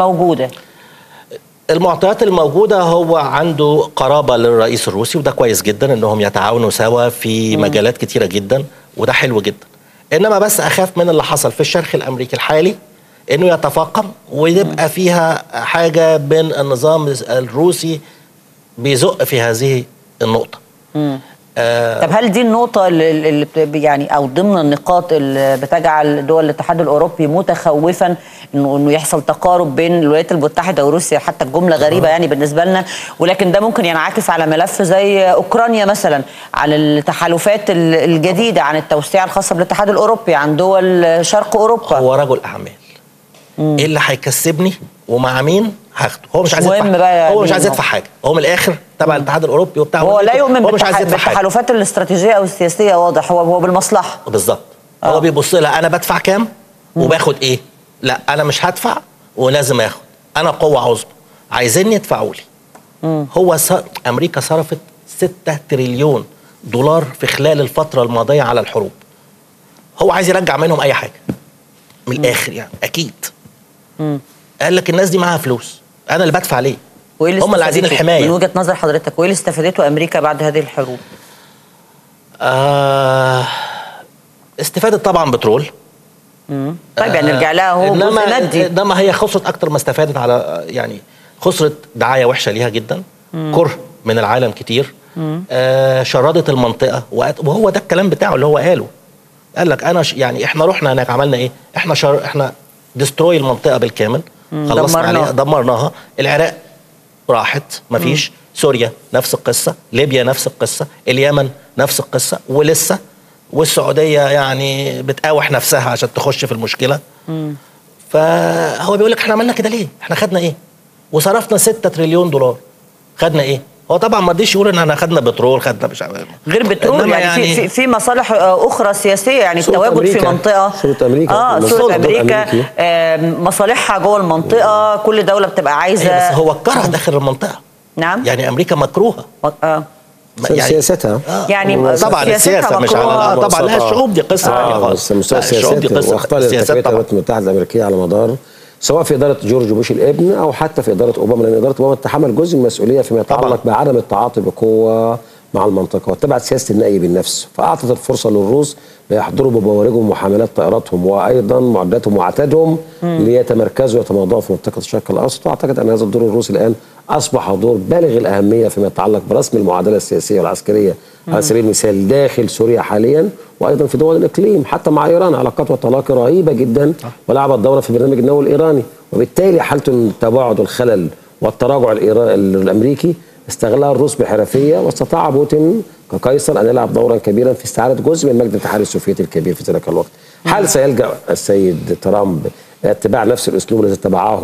المعطيات الموجوده هو عنده قرابه للرئيس الروسي، وده كويس جدا انهم يتعاونوا سوا في مجالات كتيره جدا، وده حلو جدا. انما بس اخاف من اللي حصل في الشرق الامريكي الحالي، انه يتفاقم ويبقى فيها حاجه بين النظام الروسي بيزق في هذه النقطه. طب هل دي النقطة اللي يعني أو ضمن النقاط اللي بتجعل دول الاتحاد الأوروبي متخوفا إنه يحصل تقارب بين الولايات المتحدة وروسيا؟ حتى الجملة غريبة يعني بالنسبة لنا، ولكن ده ممكن ينعكس على ملف زي أوكرانيا مثلا، على التحالفات الجديدة، عن التوسيع الخاصة بالاتحاد الأوروبي، عن دول شرق أوروبا. هو رجل أعمال. ايه اللي هيكسبني ومع مين هاخده؟ هو مش عايز يدفع، هو مش عايز يدفع حاجه، هو من الاخر تبع الاتحاد الاوروبي وبتاع، هو لا يؤمن بالتحالفات الاستراتيجيه او السياسيه، واضح هو بالمصلحه بالظبط. هو بيبص لها انا بدفع كام وباخد ايه؟ لا انا مش هدفع ولازم اخد، انا قوه عظمى عايزين يدفعوا لي. امريكا صرفت 6 تريليون دولار في خلال الفتره الماضيه على الحروب. هو عايز يرجع منهم اي حاجه من الاخر يعني اكيد. قال لك الناس دي معاها فلوس، انا اللي بدفع ليه؟ هم اللي عايزين الحمايه. من وجهه نظر حضرتك وايه اللي استفادته امريكا بعد هذه الحروب؟ استفادت طبعا بترول. طيب يعني نرجع لها هو جزء مادي. انما هي خسرت اكتر ما استفادت، على يعني خسرت دعايه وحشه ليها جدا، كره من العالم كتير، شردت المنطقه، وهو ده الكلام بتاعه اللي هو قال لك انا يعني احنا رحنا هناك عملنا ايه؟ احنا ديستروي المنطقه بالكامل، خلصنا عليها، دمرناها. العراق راحت مفيش، سوريا نفس القصه، ليبيا نفس القصه، اليمن نفس القصه، ولسه، والسعوديه يعني بتقاوح نفسها عشان تخش في المشكله. فهو بيقول لك احنا عملنا كده ليه؟ احنا خدنا ايه؟ وصرفنا 6 تريليون دولار. خدنا ايه؟ هو طبعا ما رضيش يقول ان احنا خدنا بترول، خدنا مش عارف غير بترول، يعني في مصالح اخرى سياسيه، يعني التواجد في منطقه. صورة امريكا صورة امريكا مصالحها جوه المنطقه، كل دوله بتبقى عايزه. بس هو كره داخل المنطقه. نعم، يعني امريكا مكروهه. يعني سياستها يعني طبعا السياسه مش على طبعا لا الشعوب دي قصه ثانيه خالص. مستوى السياسات واخطاء الولايات المتحده الامريكيه على مدار، سواء في اداره جورج بوش الابن او حتى في اداره اوباما، لان اداره اوباما تحمل جزء من المسؤوليه فيما يتعلق بعدم التعاطي بقوه مع المنطقه، واتبعت سياسه النأي بالنفس، فاعطت الفرصه للروس ليحضروا ببوارجهم وحاملات طائراتهم وايضا معداتهم وعتادهم ليتمركزوا ويتموضعوا في منطقه الشرق الاوسط. واعتقد ان هذا الدور الروسي الان اصبح دور بالغ الاهميه فيما يتعلق برسم المعادله السياسيه والعسكريه على سبيل المثال داخل سوريا حاليا، وايضا في دول الاقليم، حتى مع ايران علاقات وتلاقي رهيبه جدا، ولعبت دوره في برنامج النووي الايراني. وبالتالي حاله التباعد والخلل والتراجع الامريكي استغلها الروس بحرفيه، واستطاع بوتين كقيصر ان يلعب دورا كبيرا في استعاده جزء من مجد الاتحاد السوفيتي الكبير في ذلك الوقت. هل سيلجا السيد ترامب اتباع نفس الاسلوب الذي اتبعه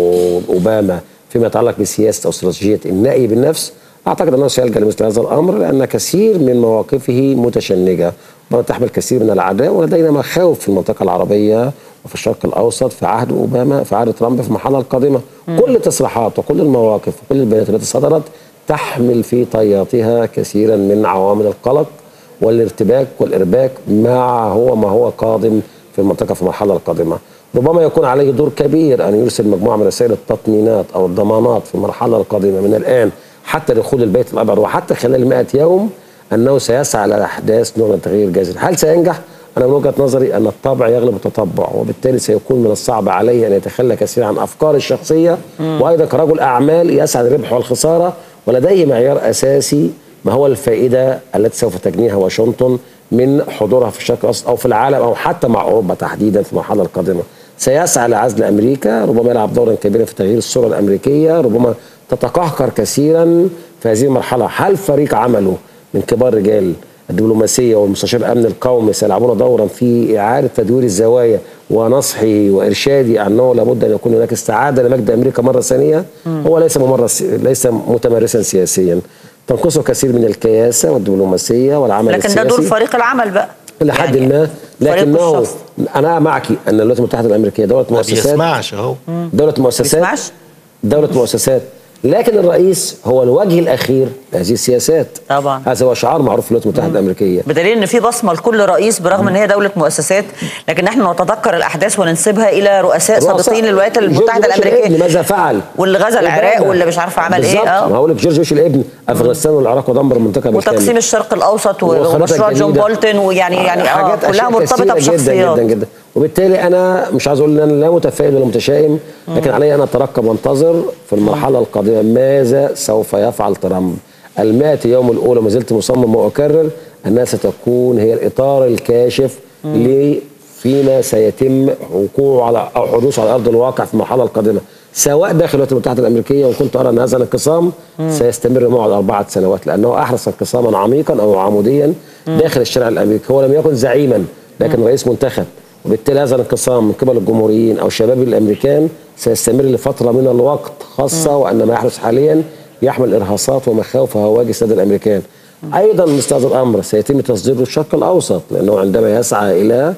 اوباما فيما يتعلق بسياسه او استراتيجيه النأي بالنفس؟ اعتقد انه سيلجا لمثل هذا الامر، لان كثير من مواقفه متشنجه وتحمل كثير من العداء، ولدينا مخاوف في المنطقه العربيه وفي الشرق الاوسط في عهد اوباما، في عهد ترامب في المرحله القادمه. كل التصريحات وكل المواقف وكل البيانات التي صدرت تحمل في طياتها كثيرا من عوامل القلق والارتباك والارباك مع ما هو قادم في المنطقه في المرحله القادمه. ربما يكون عليه دور كبير ان يرسل مجموعه من رسائل التطمينات او الضمانات في المرحله القادمه من الان حتى دخول البيت الابيض، وحتى خلال 100 يوم انه سيسعى على احداث نوع من تغيير جذري. هل سينجح؟ انا من وجهه نظري ان الطبع يغلب التطبع، وبالتالي سيكون من الصعب عليه ان يتخلى كثيرا عن افكاره الشخصيه، وايضا كرجل اعمال يسعى الربح والخساره، ولديه معيار اساسي ما هو الفائده التي سوف تجنيها واشنطن من حضورها في الشرق الاوسط او في العالم او حتى مع اوروبا تحديدا في المرحله القادمه. سيسعى لعزل امريكا، ربما يلعب دورا كبيرا في تغيير الصوره الامريكيه، ربما تتقهقر كثيرا في هذه المرحله. هل فريق عمله من كبار رجال الدبلوماسيه والمستشار الامن القومي سيلعبون دورا في اعاده تدوير الزوايا ونصحي وارشادي انه لابد ان يكون هناك استعاده لمجد امريكا مره ثانيه؟ هو ليس متمرسا سياسيا، تنقصه كثير من الكياسه والدبلوماسيه والعمل لكن السياسي. ده دور فريق العمل بقى الى حد ما، لكنه انا معك ان الولايات المتحده الامريكيه دوله مؤسسات. ما بيسمعش اهو. دوله مؤسسات، لكن الرئيس هو الوجه الاخير لهذه السياسات. طبعا هذا هو شعار معروف في الولايات المتحده الامريكيه، بدليل ان في بصمه لكل رئيس برغم ان هي دوله مؤسسات، لكن احنا نتذكر الاحداث وننسبها الى رؤساء سابقين للولايات المتحده الامريكيه. ماذا فعل؟ واللي غزا العراق واللي مش عارف عمل ايه. ما هقول لك جورج بوش الابن افغانستان والعراق ودمر المنطقه بالكامل، وتقسيم الشرق الاوسط ومشروع جون بولتون، ويعني كلها مرتبطه بشخصيات جدا جدا. وبالتالي انا مش عايز اقول ان انا لا متفائل ولا متشائم، لكن علي ان اترقب وانتظر في المرحله القادمه ماذا سوف يفعل ترامب. 100 يوم الاولى ما زلت مصمم واكرر انها ستكون هي الاطار الكاشف فيما سيتم وقوعه على او حدوثه على ارض الواقع في المرحله القادمه، سواء داخل الولايات المتحده الامريكيه، وكنت ارى ان هذا الانقسام سيستمر معه 4 سنوات، لانه احدث انقساما عميقا او عموديا داخل الشارع الامريكي. هو لم يكن زعيما لكن رئيس منتخب، وبالتالي هذا الانقسام من قبل الجمهوريين او الشباب الامريكان سيستمر لفتره من الوقت، خاصه وان ما يحدث حاليا يحمل ارهاصات ومخاوف وهواجس الساده الامريكان. ايضا مثل هذا الامر سيتم تصديره الشرق الاوسط، لانه عندما يسعى الى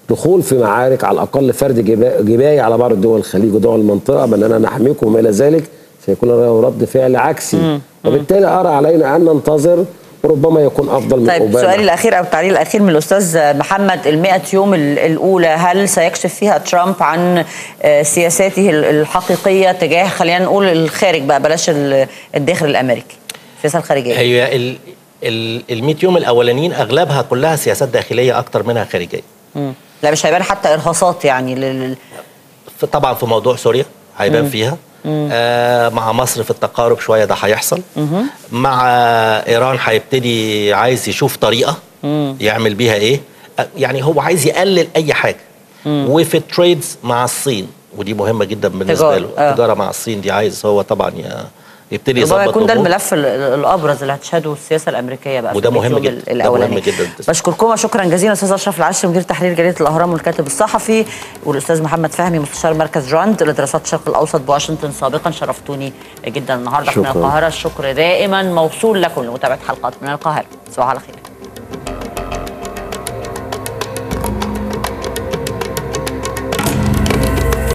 دخول في معارك على الاقل فرد جباية على بعض دول الخليج ودول المنطقه باننا نحميكم وما الى ذلك، سيكون له رد فعل عكسي. وبالتالي ارى علينا ان ننتظر وربما يكون افضل من اوباما. طيب سؤالي الاخير او التعليق الاخير من الاستاذ محمد، ال100 يوم الاولى هل سيكشف فيها ترامب عن سياساته الحقيقيه تجاه خلينا نقول الخارج بقى، بلاش الداخل الامريكي، السياسه الخارجيه؟ هي ال100 يوم الاولانيين اغلبها كلها سياسات داخليه اكتر منها خارجيه. لا مش هيبان حتى ارهاصات يعني طبعا في موضوع سوريا هيبان فيها. مع مصر في التقارب شويه ده هيحصل. مع ايران هيبتدي عايز يشوف طريقه يعمل بيها ايه، يعني هو عايز يقلل اي حاجه. وفي التريدز مع الصين ودي مهمه جدا بالنسبه له، التجاره مع الصين دي عايز هو طبعا يبتدي يظبط. يكون ده الملف الابرز اللي هتشهده السياسه الامريكيه بقى، وده مهم جدا. الاولاني. بشكركم شكرا جزيلا استاذ اشرف العشري مدير تحرير جريده الاهرام والكاتب الصحفي، والاستاذ محمد فهمي مستشار مركز راند لدراسات الشرق الاوسط بواشنطن سابقا. شرفتوني جدا النهارده من القاهره. الشكر دائما موصول لكم لمتابعه حلقات من القاهره. صباح الخير.